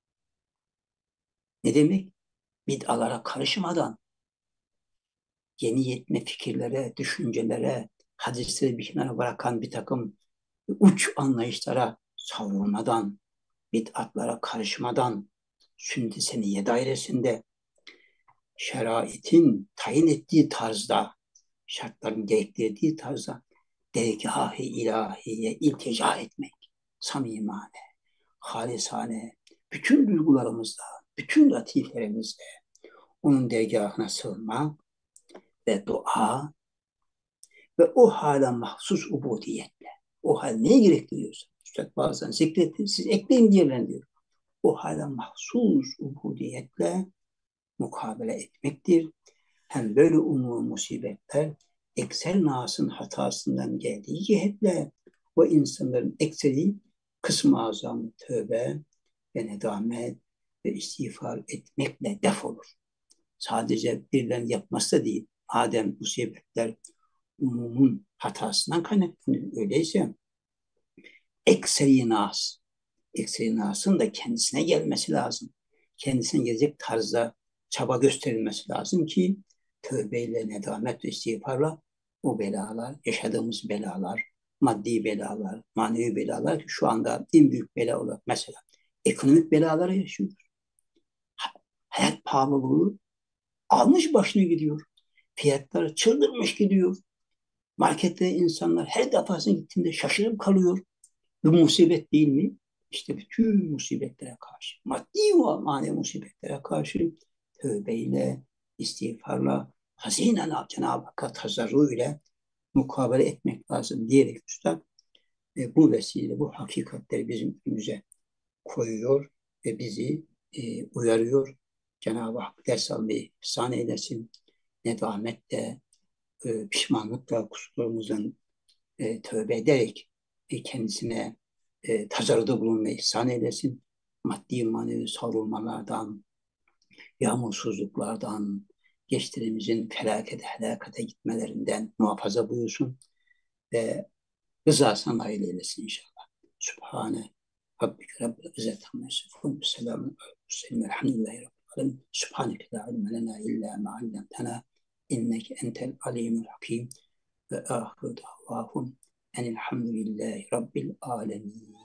Ne demek? Bid'alara karışmadan, yeni yetme fikirlere, düşüncelere, hadisleri bir kenara bırakan bir takım uç anlayışlara savrulmadan, bid'atlara karışmadan, sünnet-i seniyye dairesinde şeraitin tayin ettiği tarzda, şartların gerektirdiği tarzda dergâh-ı ilahiye iltica etmek, samimane, halisane, bütün duygularımızla, bütün latiflerimizle onun dergâhına sığınmak ve dua ve o hala mahsus ubudiyetle, o hal neyi gerektiriyorsa, Üstad bazen zikretti, siz ekleyin diyorlar diyor. O hala mahsus ubudiyetle mukabele etmektir. Hem böyle umum musibetler ekser nasın hatasından geldiği cihetle o insanların ekseri kısmı azam tövbe ve nedamet ve istiğfar etmekle def olur. Sadece birden yapması da değil. Madem musibetler umumun hatasından kaynaklanıyor. Öyleyse ekseri nas, ekseri nasın da kendisine gelmesi lazım. Kendisine gelecek tarzda çaba gösterilmesi lazım ki tövbeyle, nedamet ve istiğfarla o belalar, yaşadığımız belalar, maddi belalar, manevi belalar ki şu anda en büyük bela olarak mesela ekonomik belaları yaşıyoruz. Hayat pahalılığı almış başını gidiyor. Fiyatları çıldırmış gidiyor. Markette insanlar her defasında gittiğinde şaşırıp kalıyor. Bu musibet değil mi? İşte bütün musibetlere karşı, maddi ve manevi musibetlere karşı tövbeyle, istiğfarla, hazinen Cenab-ı Hakk'a tazarru ile mukabele etmek lazım diyerek Üstad e, bu vesile, bu hakikatleri bizim önümüze koyuyor ve bizi e, uyarıyor. Cenab-ı Hak ders almayı ihsan eylesin. Nedametle, e, pişmanlıkla kusurlarımızdan e, tövbe ederek e, kendisine e, tazarruda bulunmayı ihsan eylesin. Maddi manevi savrulmalardan, yağmursuzluklardan, gençlerimizin felakete, helakete gitmelerinden muhafaza buyursun ve rızasına nail eylesin inşallah. Sübhane Rabbike Rabbil İzzet Amma Yasifun. Selamun Aleyhi Elhamdülillahi Rabbil Alemin. Sübhaneke la ilme lena illa ma allamtena inneke entel alimul hakim ve ahiru davahum enilhamdülillahi Rabbil Alemin.